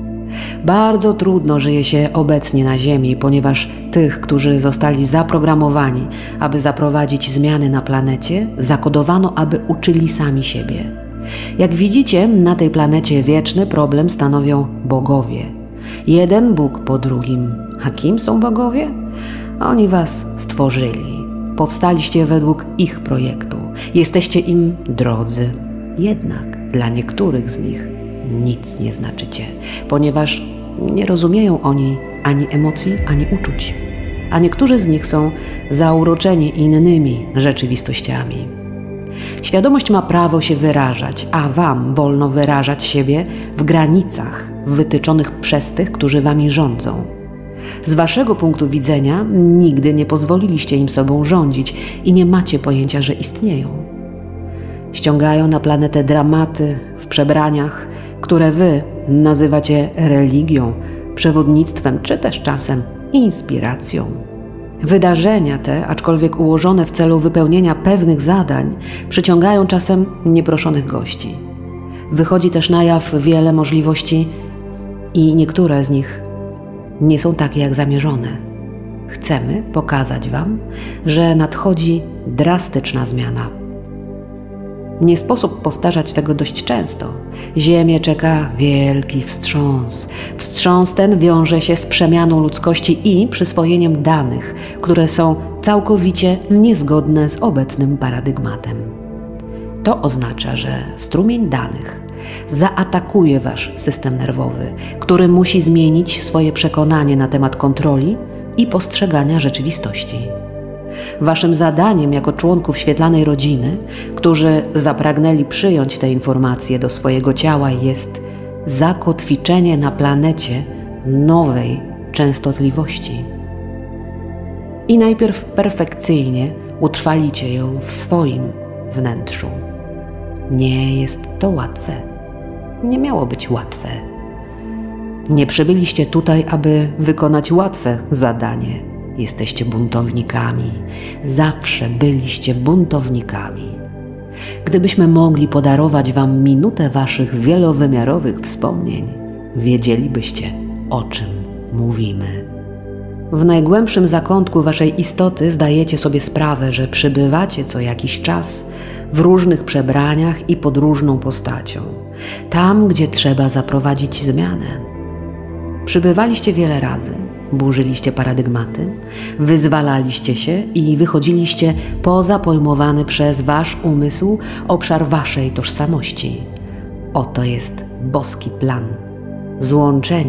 Bardzo trudno żyje się obecnie na Ziemi, ponieważ tych, którzy zostali zaprogramowani, aby zaprowadzić zmiany na planecie, zakodowano, aby uczyli sami siebie. Jak widzicie, na tej planecie wieczny problem stanowią bogowie. Jeden Bóg po drugim. A kim są bogowie? Oni was stworzyli. Powstaliście według ich projektu. Jesteście im drodzy. Jednak dla niektórych z nich nic nie znaczycie, ponieważ nie rozumieją oni ani emocji, ani uczuć. A niektórzy z nich są zauroczeni innymi rzeczywistościami. Świadomość ma prawo się wyrażać, a wam wolno wyrażać siebie w granicach wytyczonych przez tych, którzy wami rządzą. Z waszego punktu widzenia nigdy nie pozwoliliście im sobą rządzić i nie macie pojęcia, że istnieją. Ściągają na planetę dramaty w przebraniach, które wy nazywacie religią, przewodnictwem czy też czasem inspiracją. Wydarzenia te, aczkolwiek ułożone w celu wypełnienia pewnych zadań, przyciągają czasem nieproszonych gości. Wychodzi też na jaw wiele możliwości i niektóre z nich nie są takie jak zamierzone. Chcemy pokazać wam, że nadchodzi drastyczna zmiana. Nie sposób powtarzać tego dość często. Ziemię czeka wielki wstrząs. Wstrząs ten wiąże się z przemianą ludzkości i przyswojeniem danych, które są całkowicie niezgodne z obecnym paradygmatem. To oznacza, że strumień danych zaatakuje wasz system nerwowy, który musi zmienić swoje przekonanie na temat kontroli i postrzegania rzeczywistości. Waszym zadaniem jako członków świetlanej rodziny, którzy zapragnęli przyjąć te informacje do swojego ciała, jest zakotwiczenie na planecie nowej częstotliwości. I najpierw perfekcyjnie utrwalicie ją w swoim wnętrzu. Nie jest to łatwe. Nie miało być łatwe. Nie przybyliście tutaj, aby wykonać łatwe zadanie. Jesteście buntownikami. Zawsze byliście buntownikami. Gdybyśmy mogli podarować wam minutę waszych wielowymiarowych wspomnień, wiedzielibyście, o czym mówimy. W najgłębszym zakątku waszej istoty zdajecie sobie sprawę, że przybywacie co jakiś czas w różnych przebraniach i pod różną postacią, tam, gdzie trzeba zaprowadzić zmianę. Przybywaliście wiele razy, burzyliście paradygmaty, wyzwalaliście się i wychodziliście poza pojmowany przez wasz umysł obszar waszej tożsamości. Oto jest boski plan. Złączenie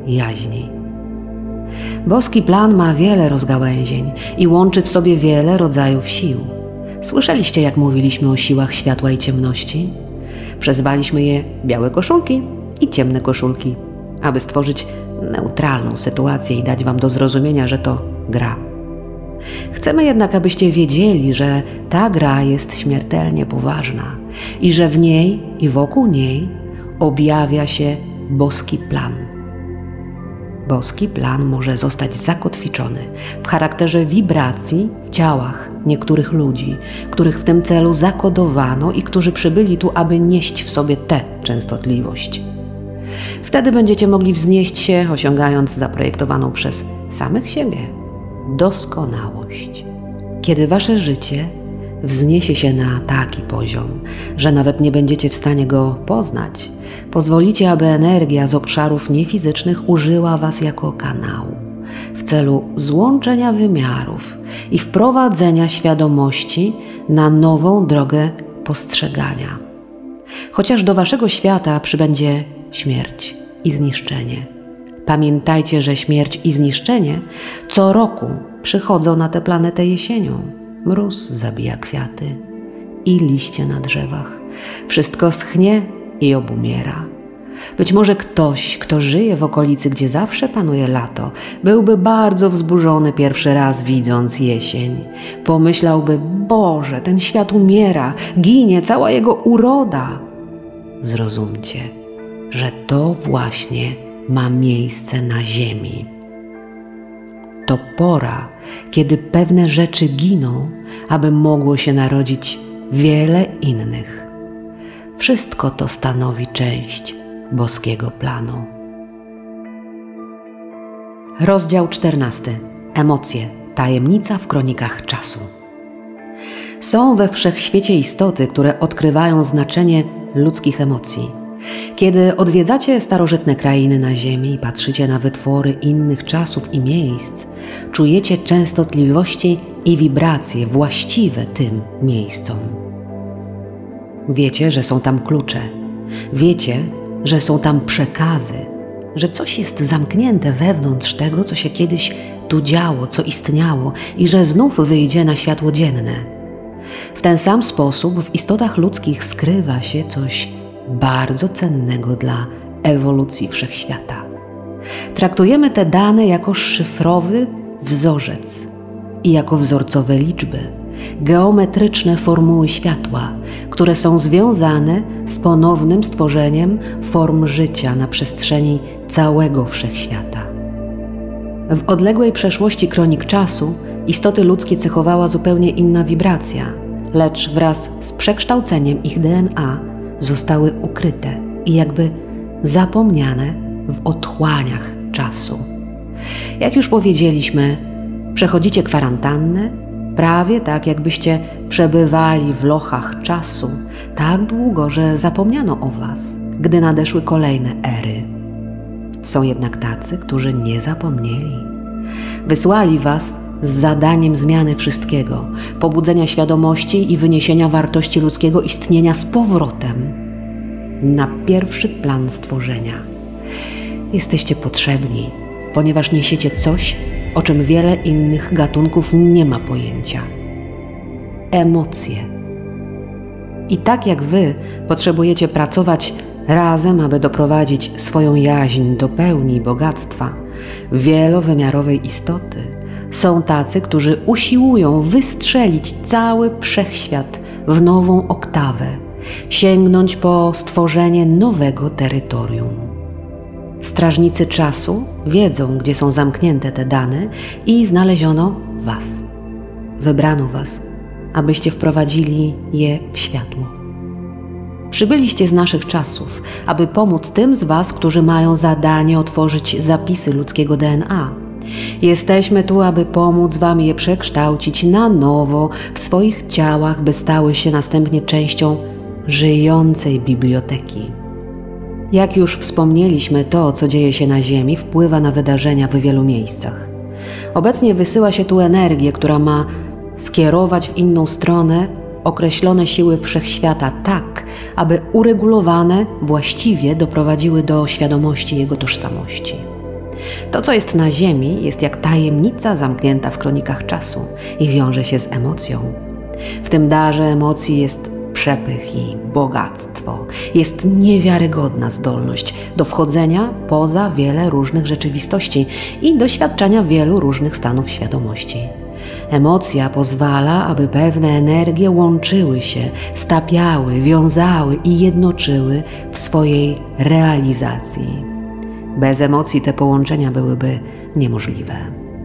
jaźni. Boski plan ma wiele rozgałęzień i łączy w sobie wiele rodzajów sił. Słyszeliście, jak mówiliśmy o siłach światła i ciemności? Przezwaliśmy je białe koszulki i ciemne koszulki, aby stworzyć neutralną sytuację i dać wam do zrozumienia, że to gra. Chcemy jednak, abyście wiedzieli, że ta gra jest śmiertelnie poważna i że w niej i wokół niej objawia się boski plan. Boski plan może zostać zakotwiczony w charakterze wibracji w ciałach niektórych ludzi, których w tym celu zakodowano i którzy przybyli tu, aby nieść w sobie tę częstotliwość. Wtedy będziecie mogli wznieść się, osiągając zaprojektowaną przez samych siebie doskonałość. Kiedy wasze życie wzniesie się na taki poziom, że nawet nie będziecie w stanie go poznać, pozwolicie, aby energia z obszarów niefizycznych użyła was jako kanału w celu złączenia wymiarów i wprowadzenia świadomości na nową drogę postrzegania. Chociaż do waszego świata przybędzie śmierć i zniszczenie. Pamiętajcie, że śmierć i zniszczenie co roku przychodzą na tę planetę jesienią. Mróz zabija kwiaty i liście na drzewach. Wszystko schnie i obumiera. Być może ktoś, kto żyje w okolicy, gdzie zawsze panuje lato, byłby bardzo wzburzony pierwszy raz widząc jesień. Pomyślałby: Boże, ten świat umiera, ginie cała jego uroda. Zrozumcie, że to właśnie ma miejsce na ziemi. To pora, kiedy pewne rzeczy giną, aby mogło się narodzić wiele innych. Wszystko to stanowi część boskiego planu. Rozdział czternasty. Emocje. Tajemnica w kronikach czasu. Są we wszechświecie istoty, które odkrywają znaczenie ludzkich emocji. Kiedy odwiedzacie starożytne krainy na ziemi i patrzycie na wytwory innych czasów i miejsc, czujecie częstotliwości i wibracje właściwe tym miejscom. Wiecie, że są tam klucze. Wiecie, że są tam przekazy, że coś jest zamknięte wewnątrz tego, co się kiedyś tu działo, co istniało i że znów wyjdzie na światło dzienne. W ten sam sposób w istotach ludzkich skrywa się coś bardzo cennego dla ewolucji wszechświata. Traktujemy te dane jako szyfrowy wzorzec i jako wzorcowe liczby, geometryczne formuły światła, które są związane z ponownym stworzeniem form życia na przestrzeni całego wszechświata. W odległej przeszłości kronik czasu istoty ludzkie cechowała zupełnie inna wibracja, lecz wraz z przekształceniem ich D N A zostały ukryte i jakby zapomniane w otchłaniach czasu. Jak już powiedzieliśmy, przechodzicie kwarantannę prawie tak, jakbyście przebywali w lochach czasu tak długo, że zapomniano o was, gdy nadeszły kolejne ery. Są jednak tacy, którzy nie zapomnieli. Wysłali was z zadaniem zmiany wszystkiego, pobudzenia świadomości i wyniesienia wartości ludzkiego istnienia z powrotem na pierwszy plan stworzenia. Jesteście potrzebni, ponieważ niesiecie coś, o czym wiele innych gatunków nie ma pojęcia. Emocje. I tak jak wy potrzebujecie pracować razem, aby doprowadzić swoją jaźń do pełni bogactwa wielowymiarowej istoty, są tacy, którzy usiłują wystrzelić cały wszechświat w nową oktawę, sięgnąć po stworzenie nowego terytorium. Strażnicy czasu wiedzą, gdzie są zamknięte te dane i znaleziono was. Wybrano was, abyście wprowadzili je w światło. Przybyliście z naszych czasów, aby pomóc tym z was, którzy mają zadanie otworzyć zapisy ludzkiego D N A. Jesteśmy tu, aby pomóc wam je przekształcić na nowo w swoich ciałach, by stały się następnie częścią żyjącej biblioteki. Jak już wspomnieliśmy, to, co dzieje się na Ziemi, wpływa na wydarzenia w wielu miejscach. Obecnie wysyła się tu energię, która ma skierować w inną stronę określone siły wszechświata tak, aby uregulowane właściwie doprowadziły do świadomości jego tożsamości. To, co jest na ziemi, jest jak tajemnica zamknięta w kronikach czasu i wiąże się z emocją. W tym darze emocji jest przepych i bogactwo. Jest niewiarygodna zdolność do wchodzenia poza wiele różnych rzeczywistości i doświadczania wielu różnych stanów świadomości. Emocja pozwala, aby pewne energie łączyły się, stapiały, wiązały i jednoczyły w swojej realizacji. Bez emocji te połączenia byłyby niemożliwe.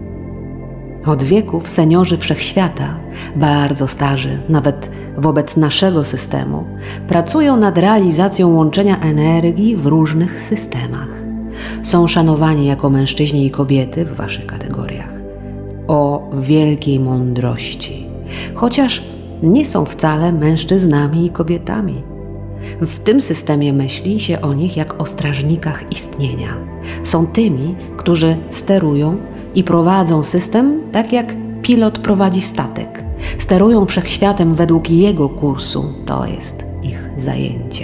Od wieków seniorzy wszechświata, bardzo starzy, nawet wobec naszego systemu, pracują nad realizacją łączenia energii w różnych systemach. Są szanowani jako mężczyźni i kobiety w waszych kategoriach. O wielkiej mądrości, chociaż nie są wcale mężczyznami i kobietami. W tym systemie myśli się o nich jak o strażnikach istnienia. Są tymi, którzy sterują i prowadzą system tak jak pilot prowadzi statek. Sterują wszechświatem według jego kursu, to jest ich zajęcie.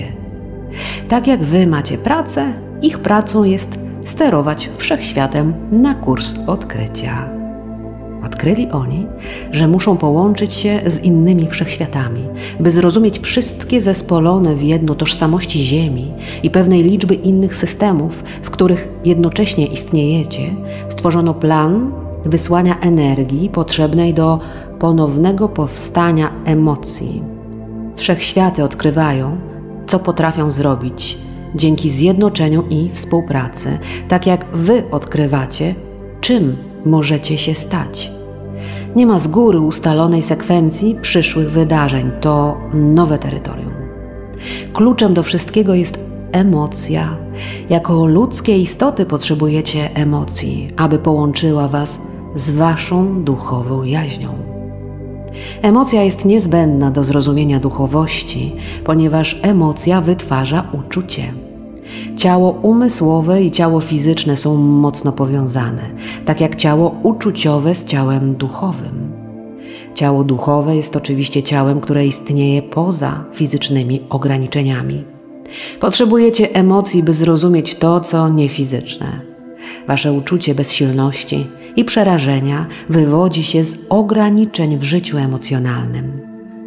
Tak jak wy macie pracę, ich pracą jest sterować wszechświatem na kurs odkrycia. Odkryli oni, że muszą połączyć się z innymi wszechświatami, by zrozumieć wszystkie zespolone w jedno tożsamości Ziemi i pewnej liczby innych systemów, w których jednocześnie istniejecie. Stworzono plan wysłania energii potrzebnej do ponownego powstania emocji. Wszechświaty odkrywają, co potrafią zrobić dzięki zjednoczeniu i współpracy, tak jak wy odkrywacie, czym możecie się stać. Nie ma z góry ustalonej sekwencji przyszłych wydarzeń, to nowe terytorium. Kluczem do wszystkiego jest emocja. Jako ludzkie istoty potrzebujecie emocji, aby połączyła was z waszą duchową jaźnią. Emocja jest niezbędna do zrozumienia duchowości, ponieważ emocja wytwarza uczucie. Ciało umysłowe i ciało fizyczne są mocno powiązane, tak jak ciało uczuciowe z ciałem duchowym. Ciało duchowe jest oczywiście ciałem, które istnieje poza fizycznymi ograniczeniami. Potrzebujecie emocji, by zrozumieć to, co niefizyczne. Wasze uczucie bezsilności i przerażenia wywodzi się z ograniczeń w życiu emocjonalnym.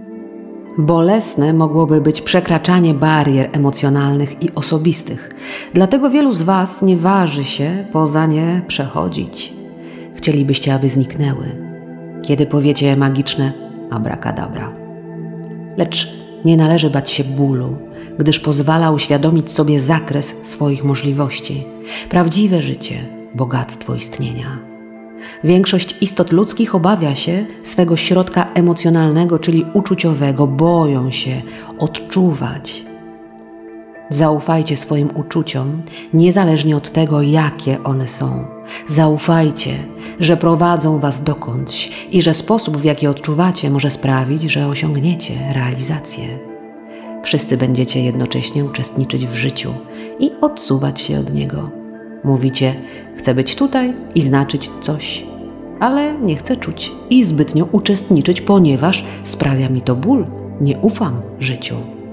Bolesne mogłoby być przekraczanie barier emocjonalnych i osobistych. Dlatego wielu z was nie waży się poza nie przechodzić. Chcielibyście, aby zniknęły, kiedy powiecie magiczne abracadabra. Lecz nie należy bać się bólu, gdyż pozwala uświadomić sobie zakres swoich możliwości, prawdziwe życie, bogactwo istnienia. Większość istot ludzkich obawia się swego środka emocjonalnego, czyli uczuciowego, boją się odczuwać. Zaufajcie swoim uczuciom, niezależnie od tego, jakie one są. Zaufajcie, że prowadzą was dokądś i że sposób, w jaki odczuwacie, może sprawić, że osiągniecie realizację. Wszyscy będziecie jednocześnie uczestniczyć w życiu i odsuwać się od niego. Mówicie, chcę być tutaj i znaczyć coś, ale nie chcę czuć i zbytnio uczestniczyć, ponieważ sprawia mi to ból. Nie ufam życiu.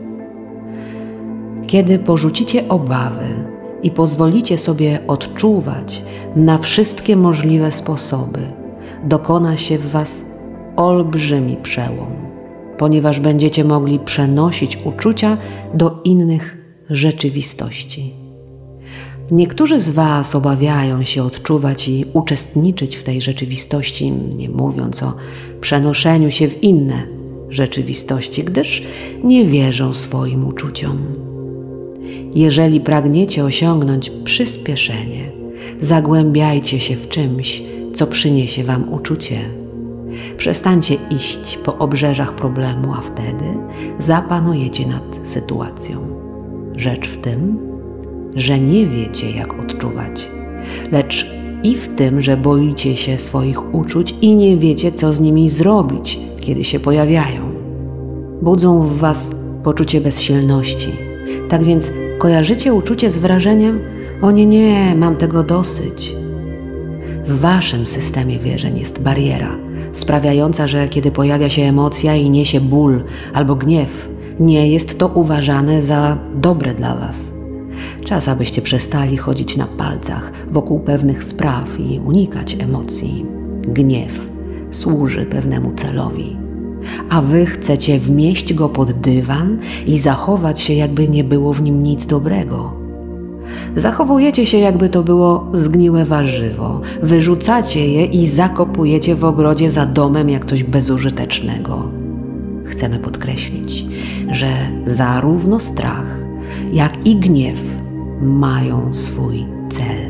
Kiedy porzucicie obawy i pozwolicie sobie odczuwać na wszystkie możliwe sposoby, dokona się w was olbrzymi przełom, ponieważ będziecie mogli przenosić uczucia do innych rzeczywistości. Niektórzy z was obawiają się odczuwać i uczestniczyć w tej rzeczywistości, nie mówiąc o przenoszeniu się w inne rzeczywistości, gdyż nie wierzą swoim uczuciom. Jeżeli pragniecie osiągnąć przyspieszenie, zagłębiajcie się w czymś, co przyniesie wam uczucie. Przestańcie iść po obrzeżach problemu, a wtedy zapanujecie nad sytuacją. Rzecz w tym, że nie wiecie, jak odczuwać, lecz i w tym, że boicie się swoich uczuć i nie wiecie, co z nimi zrobić, kiedy się pojawiają. Budzą w was poczucie bezsilności. Tak więc kojarzycie uczucie z wrażeniem: o nie, nie, mam tego dosyć. W waszym systemie wierzeń jest bariera, sprawiająca, że kiedy pojawia się emocja i niesie ból albo gniew, nie jest to uważane za dobre dla was. Czas, abyście przestali chodzić na palcach wokół pewnych spraw i unikać emocji. Gniew służy pewnemu celowi, a wy chcecie wmieść go pod dywan i zachować się, jakby nie było w nim nic dobrego. Zachowujecie się, jakby to było zgniłe warzywo, wyrzucacie je i zakopujecie w ogrodzie za domem jak coś bezużytecznego. Chcemy podkreślić, że zarówno strach, jak i gniew mają swój cel.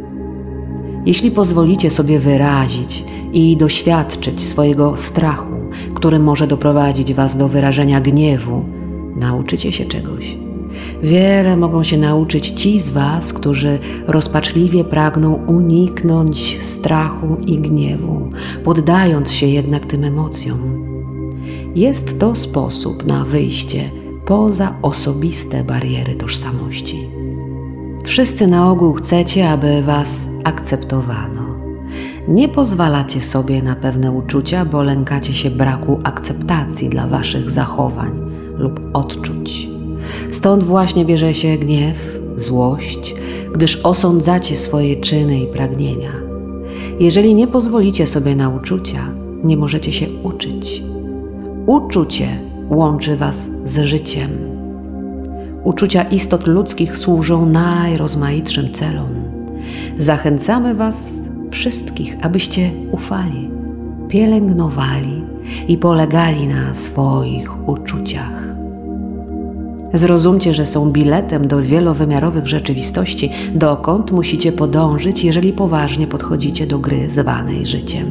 Jeśli pozwolicie sobie wyrazić i doświadczyć swojego strachu, który może doprowadzić was do wyrażenia gniewu, nauczycie się czegoś. Wiele mogą się nauczyć ci z was, którzy rozpaczliwie pragną uniknąć strachu i gniewu, poddając się jednak tym emocjom. Jest to sposób na wyjście poza osobiste bariery tożsamości. Wszyscy na ogół chcecie, aby was akceptowano. Nie pozwalacie sobie na pewne uczucia, bo lękacie się braku akceptacji dla waszych zachowań lub odczuć. Stąd właśnie bierze się gniew, złość, gdyż osądzacie swoje czyny i pragnienia. Jeżeli nie pozwolicie sobie na uczucia, nie możecie się uczyć. Uczucie łączy was z życiem. Uczucia istot ludzkich służą najrozmaitszym celom. Zachęcamy was wszystkich, abyście ufali, pielęgnowali i polegali na swoich uczuciach. Zrozumcie, że są biletem do wielowymiarowych rzeczywistości, dokąd musicie podążyć, jeżeli poważnie podchodzicie do gry zwanej życiem.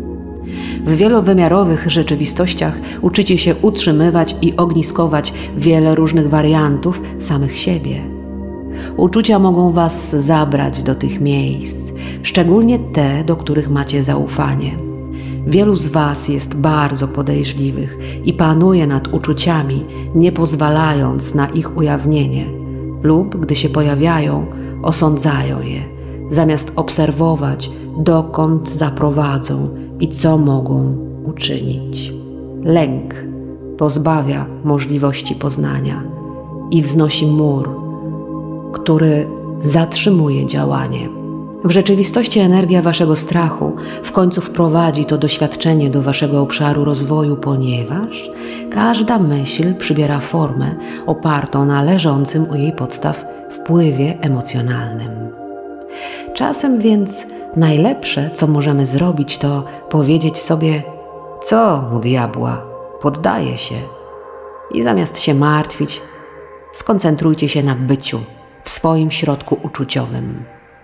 W wielowymiarowych rzeczywistościach uczycie się utrzymywać i ogniskować wiele różnych wariantów samych siebie. Uczucia mogą was zabrać do tych miejsc, szczególnie te, do których macie zaufanie. Wielu z was jest bardzo podejrzliwych i panuje nad uczuciami, nie pozwalając na ich ujawnienie, lub gdy się pojawiają, osądzają je, zamiast obserwować, dokąd zaprowadzą i co mogą uczynić. Lęk pozbawia możliwości poznania i wznosi mur, który zatrzymuje działanie. W rzeczywistości energia waszego strachu w końcu wprowadzi to doświadczenie do waszego obszaru rozwoju, ponieważ każda myśl przybiera formę opartą na leżącym u jej podstaw wpływie emocjonalnym. Czasem więc najlepsze, co możemy zrobić, to powiedzieć sobie: co u diabła, poddaję się. I zamiast się martwić, skoncentrujcie się na byciu w swoim środku uczuciowym.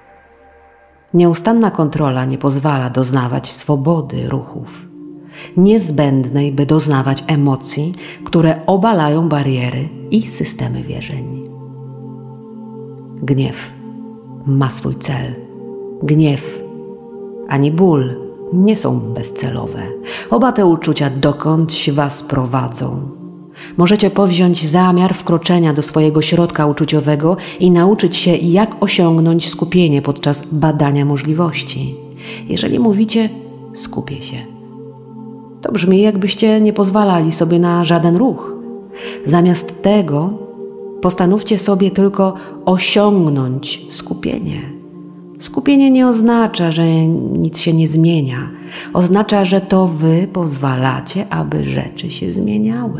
Nieustanna kontrola nie pozwala doznawać swobody ruchów, niezbędnej, by doznawać emocji, które obalają bariery i systemy wierzeń. Gniew ma swój cel. Gniew ani ból nie są bezcelowe. Oba te uczucia dokądś was prowadzą. Możecie powziąć zamiar wkroczenia do swojego środka uczuciowego i nauczyć się, jak osiągnąć skupienie podczas badania możliwości. Jeżeli mówicie: skupię się, to brzmi, jakbyście nie pozwalali sobie na żaden ruch. Zamiast tego postanówcie sobie tylko osiągnąć skupienie. Skupienie nie oznacza, że nic się nie zmienia. Oznacza, że to wy pozwalacie, aby rzeczy się zmieniały.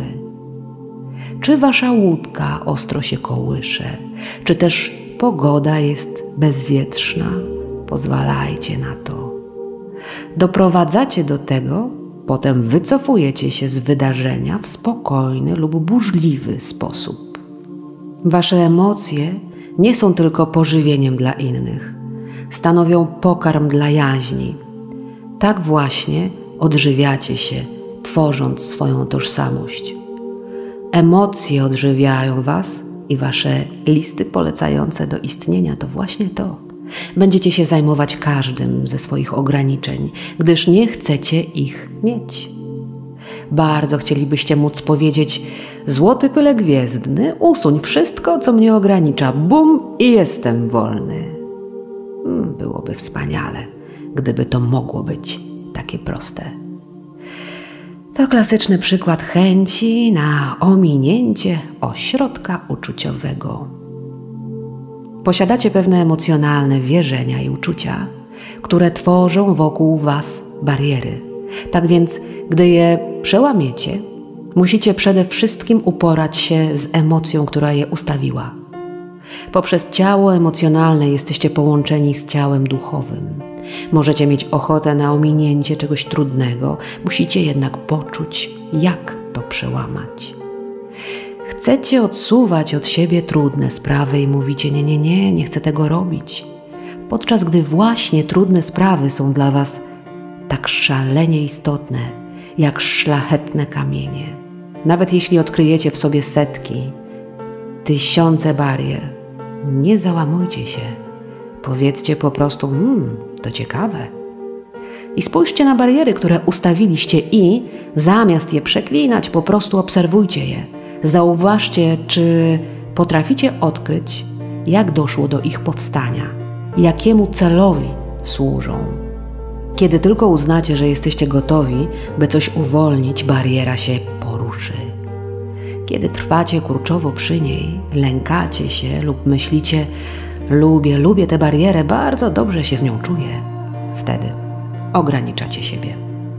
Czy wasza łódka ostro się kołysze, czy też pogoda jest bezwietrzna, pozwalajcie na to. Doprowadzacie do tego, potem wycofujecie się z wydarzenia w spokojny lub burzliwy sposób. Wasze emocje nie są tylko pożywieniem dla innych, stanowią pokarm dla jaźni. Tak właśnie odżywiacie się, tworząc swoją tożsamość. Emocje odżywiają was i wasze listy polecające do istnienia to właśnie to. Będziecie się zajmować każdym ze swoich ograniczeń, gdyż nie chcecie ich mieć. Bardzo chcielibyście móc powiedzieć: złoty pyle gwiezdny, usuń wszystko, co mnie ogranicza, bum, i jestem wolny. Byłoby wspaniale, gdyby to mogło być takie proste. To klasyczny przykład chęci na ominięcie ośrodka uczuciowego. Posiadacie pewne emocjonalne wierzenia i uczucia, które tworzą wokół was bariery. Tak więc, gdy je przełamiecie, musicie przede wszystkim uporać się z emocją, która je ustawiła. Poprzez ciało emocjonalne jesteście połączeni z ciałem duchowym. Możecie mieć ochotę na ominięcie czegoś trudnego, musicie jednak poczuć, jak to przełamać. Chcecie odsuwać od siebie trudne sprawy i mówicie: nie, nie, nie, nie chcę tego robić. Podczas gdy właśnie trudne sprawy są dla was tak szalenie istotne, jak szlachetne kamienie. Nawet jeśli odkryjecie w sobie setki, tysiące barier, nie załamujcie się. Powiedzcie po prostu: hmm, to ciekawe. I spójrzcie na bariery, które ustawiliście i zamiast je przeklinać, po prostu obserwujcie je. Zauważcie, czy potraficie odkryć, jak doszło do ich powstania, jakiemu celowi służą. Kiedy tylko uznacie, że jesteście gotowi, by coś uwolnić, bariera się poruszy. Kiedy trwacie kurczowo przy niej, lękacie się lub myślicie: lubię, lubię tę barierę, bardzo dobrze się z nią czuję. Wtedy ograniczacie siebie.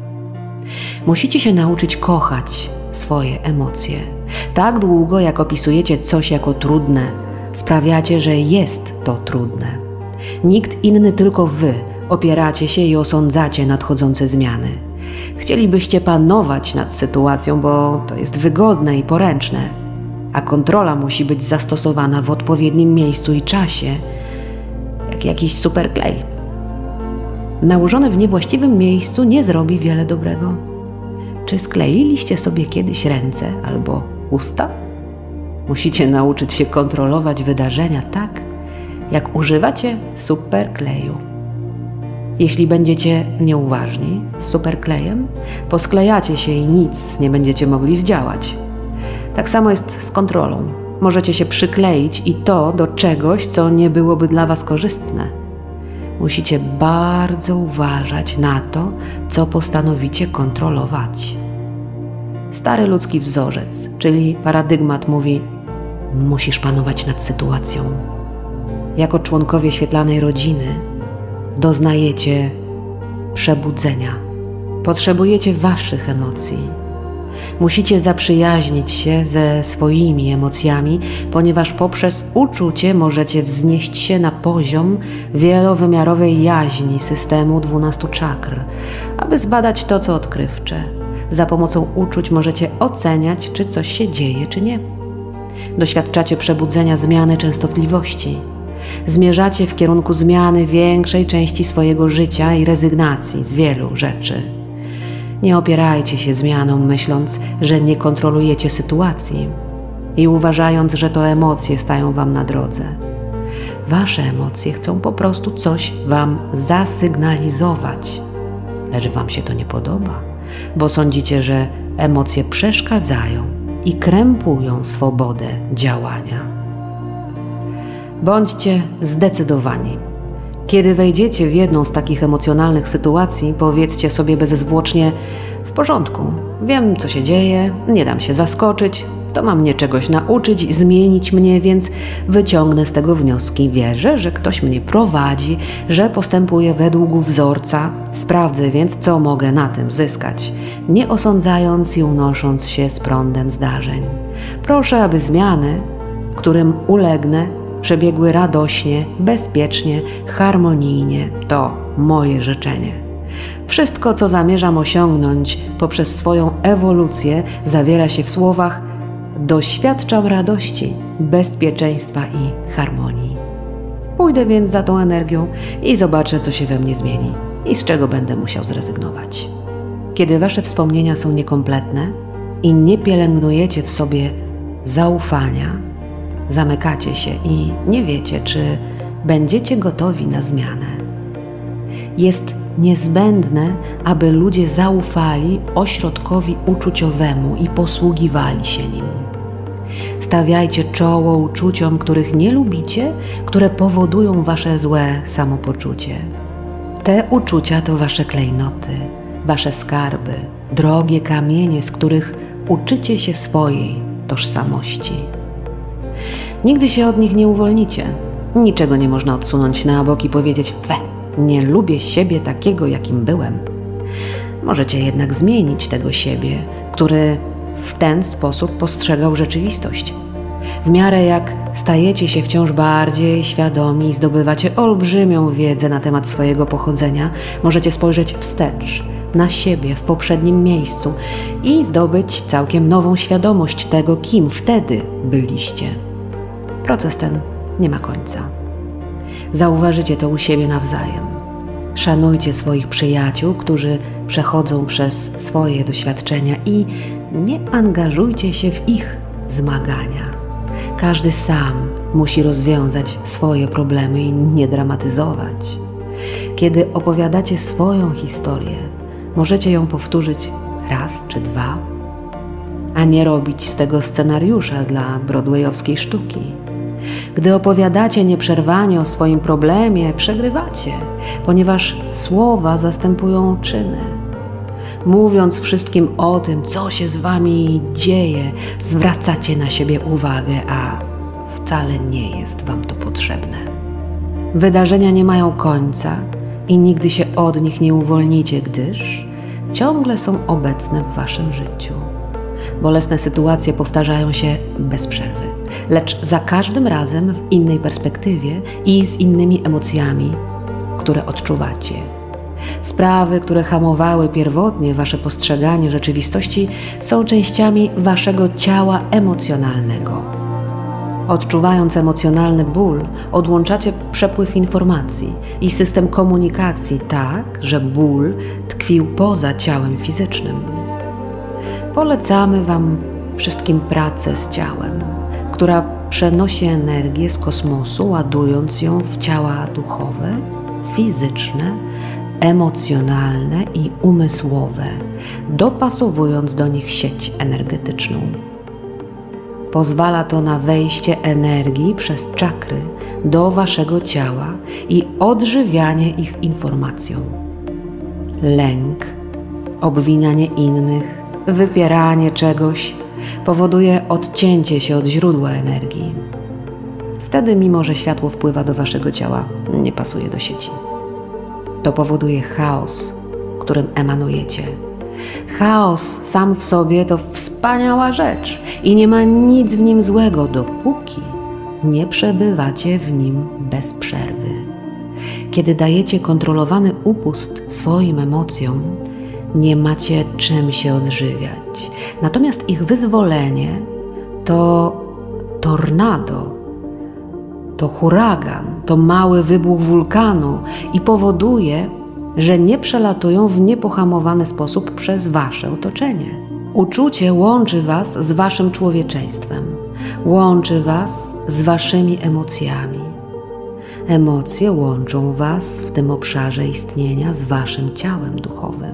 Musicie się nauczyć kochać swoje emocje. Tak długo, jak opisujecie coś jako trudne, sprawiacie, że jest to trudne. Nikt inny, tylko wy opieracie się i osądzacie nadchodzące zmiany. Chcielibyście panować nad sytuacją, bo to jest wygodne i poręczne, a kontrola musi być zastosowana w odpowiednim miejscu i czasie, jak jakiś superklej. Nałożone w niewłaściwym miejscu nie zrobi wiele dobrego. Czy skleiliście sobie kiedyś ręce albo usta? Musicie nauczyć się kontrolować wydarzenia tak, jak używacie superkleju. Jeśli będziecie nieuważni z superklejem, posklejacie się i nic nie będziecie mogli zdziałać. Tak samo jest z kontrolą. Możecie się przykleić i to do czegoś, co nie byłoby dla was korzystne. Musicie bardzo uważać na to, co postanowicie kontrolować. Stary ludzki wzorzec, czyli paradygmat, mówi: musisz panować nad sytuacją. Jako członkowie świetlanej rodziny doznajecie przebudzenia. Potrzebujecie waszych emocji. Musicie zaprzyjaźnić się ze swoimi emocjami, ponieważ poprzez uczucie możecie wznieść się na poziom wielowymiarowej jaźni systemu dwunastu czakr, aby zbadać to, co odkrywcze. Za pomocą uczuć możecie oceniać, czy coś się dzieje, czy nie. Doświadczacie przebudzenia zmiany częstotliwości. Zmierzacie w kierunku zmiany większej części swojego życia i rezygnacji z wielu rzeczy. Nie opierajcie się zmianom, myśląc, że nie kontrolujecie sytuacji i uważając, że to emocje stają wam na drodze. Wasze emocje chcą po prostu coś wam zasygnalizować, lecz wam się to nie podoba, bo sądzicie, że emocje przeszkadzają i krępują swobodę działania. Bądźcie zdecydowani. Kiedy wejdziecie w jedną z takich emocjonalnych sytuacji, powiedzcie sobie bezzwłocznie: w porządku, wiem, co się dzieje, nie dam się zaskoczyć, to ma mnie czegoś nauczyć, zmienić mnie, więc wyciągnę z tego wnioski. Wierzę, że ktoś mnie prowadzi, że postępuje według wzorca, sprawdzę więc, co mogę na tym zyskać, nie osądzając i unosząc się z prądem zdarzeń. Proszę, aby zmiany, którym ulegnę, przebiegły radośnie, bezpiecznie, harmonijnie. To moje życzenie. Wszystko, co zamierzam osiągnąć poprzez swoją ewolucję, zawiera się w słowach: doświadczam radości, bezpieczeństwa i harmonii. Pójdę więc za tą energią i zobaczę, co się we mnie zmieni i z czego będę musiał zrezygnować. Kiedy wasze wspomnienia są niekompletne i nie pielęgnujecie w sobie zaufania, zamykacie się i nie wiecie, czy będziecie gotowi na zmianę. Jest niezbędne, aby ludzie zaufali ośrodkowi uczuciowemu i posługiwali się nim. Stawiajcie czoło uczuciom, których nie lubicie, które powodują wasze złe samopoczucie. Te uczucia to wasze klejnoty, wasze skarby, drogie kamienie, z których uczycie się swojej tożsamości. Nigdy się od nich nie uwolnicie. Niczego nie można odsunąć na bok i powiedzieć: fe, nie lubię siebie takiego, jakim byłem. Możecie jednak zmienić tego siebie, który w ten sposób postrzegał rzeczywistość. W miarę jak stajecie się wciąż bardziej świadomi i zdobywacie olbrzymią wiedzę na temat swojego pochodzenia, możecie spojrzeć wstecz na siebie w poprzednim miejscu i zdobyć całkiem nową świadomość tego, kim wtedy byliście. Proces ten nie ma końca. Zauważycie to u siebie nawzajem. Szanujcie swoich przyjaciół, którzy przechodzą przez swoje doświadczenia i nie angażujcie się w ich zmagania. Każdy sam musi rozwiązać swoje problemy i nie dramatyzować. Kiedy opowiadacie swoją historię, możecie ją powtórzyć raz czy dwa, a nie robić z tego scenariusza dla broadwayowskiej sztuki. Gdy opowiadacie nieprzerwanie o swoim problemie, przegrywacie, ponieważ słowa zastępują czyny. Mówiąc wszystkim o tym, co się z wami dzieje, zwracacie na siebie uwagę, a wcale nie jest wam to potrzebne. Wydarzenia nie mają końca i nigdy się od nich nie uwolnicie, gdyż ciągle są obecne w waszym życiu. Bolesne sytuacje powtarzają się bez przerwy, lecz za każdym razem w innej perspektywie i z innymi emocjami, które odczuwacie. Sprawy, które hamowały pierwotnie wasze postrzeganie rzeczywistości, są częściami waszego ciała emocjonalnego. Odczuwając emocjonalny ból, odłączacie przepływ informacji i system komunikacji tak, że ból tkwił poza ciałem fizycznym. Polecamy wam wszystkim pracę z ciałem, która przenosi energię z kosmosu, ładując ją w ciała duchowe, fizyczne, emocjonalne i umysłowe, dopasowując do nich sieć energetyczną. Pozwala to na wejście energii przez czakry do waszego ciała i odżywianie ich informacją. Lęk, obwinianie innych, wypieranie czegoś powoduje odcięcie się od źródła energii. Wtedy, mimo że światło wpływa do waszego ciała, nie pasuje do sieci. To powoduje chaos, którym emanujecie. Chaos sam w sobie to wspaniała rzecz i nie ma nic w nim złego, dopóki nie przebywacie w nim bez przerwy. Kiedy dajecie kontrolowany upust swoim emocjom, nie macie czym się odżywiać. Natomiast ich wyzwolenie to tornado, to huragan, to mały wybuch wulkanu i powoduje, że nie przelatują w niepohamowany sposób przez wasze otoczenie. Uczucie łączy was z waszym człowieczeństwem, łączy was z waszymi emocjami. Emocje łączą was w tym obszarze istnienia z waszym ciałem duchowym.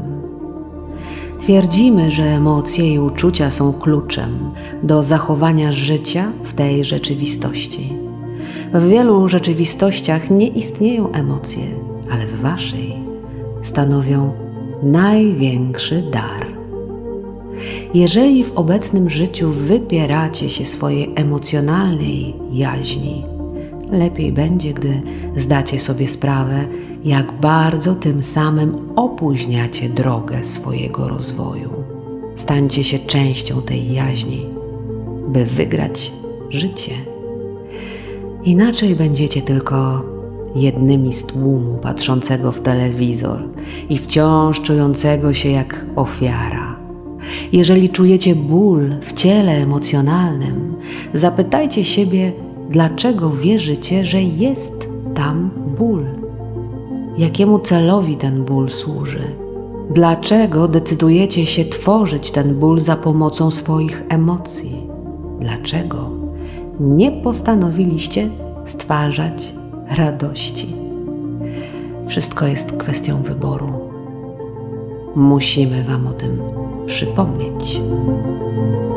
Twierdzimy, że emocje i uczucia są kluczem do zachowania życia w tej rzeczywistości. W wielu rzeczywistościach nie istnieją emocje, ale w waszej stanowią największy dar. Jeżeli w obecnym życiu wypieracie się swojej emocjonalnej jaźni, lepiej będzie, gdy zdacie sobie sprawę, jak bardzo tym samym opóźniacie drogę swojego rozwoju. Stańcie się częścią tej jaźni, by wygrać życie. Inaczej będziecie tylko jednymi z tłumu patrzącego w telewizor i wciąż czującego się jak ofiara. Jeżeli czujecie ból w ciele emocjonalnym, zapytajcie siebie, dlaczego wierzycie, że jest tam ból? Jakiemu celowi ten ból służy? Dlaczego decydujecie się tworzyć ten ból za pomocą swoich emocji? Dlaczego nie postanowiliście stwarzać radości? Wszystko jest kwestią wyboru. Musimy wam o tym przypomnieć.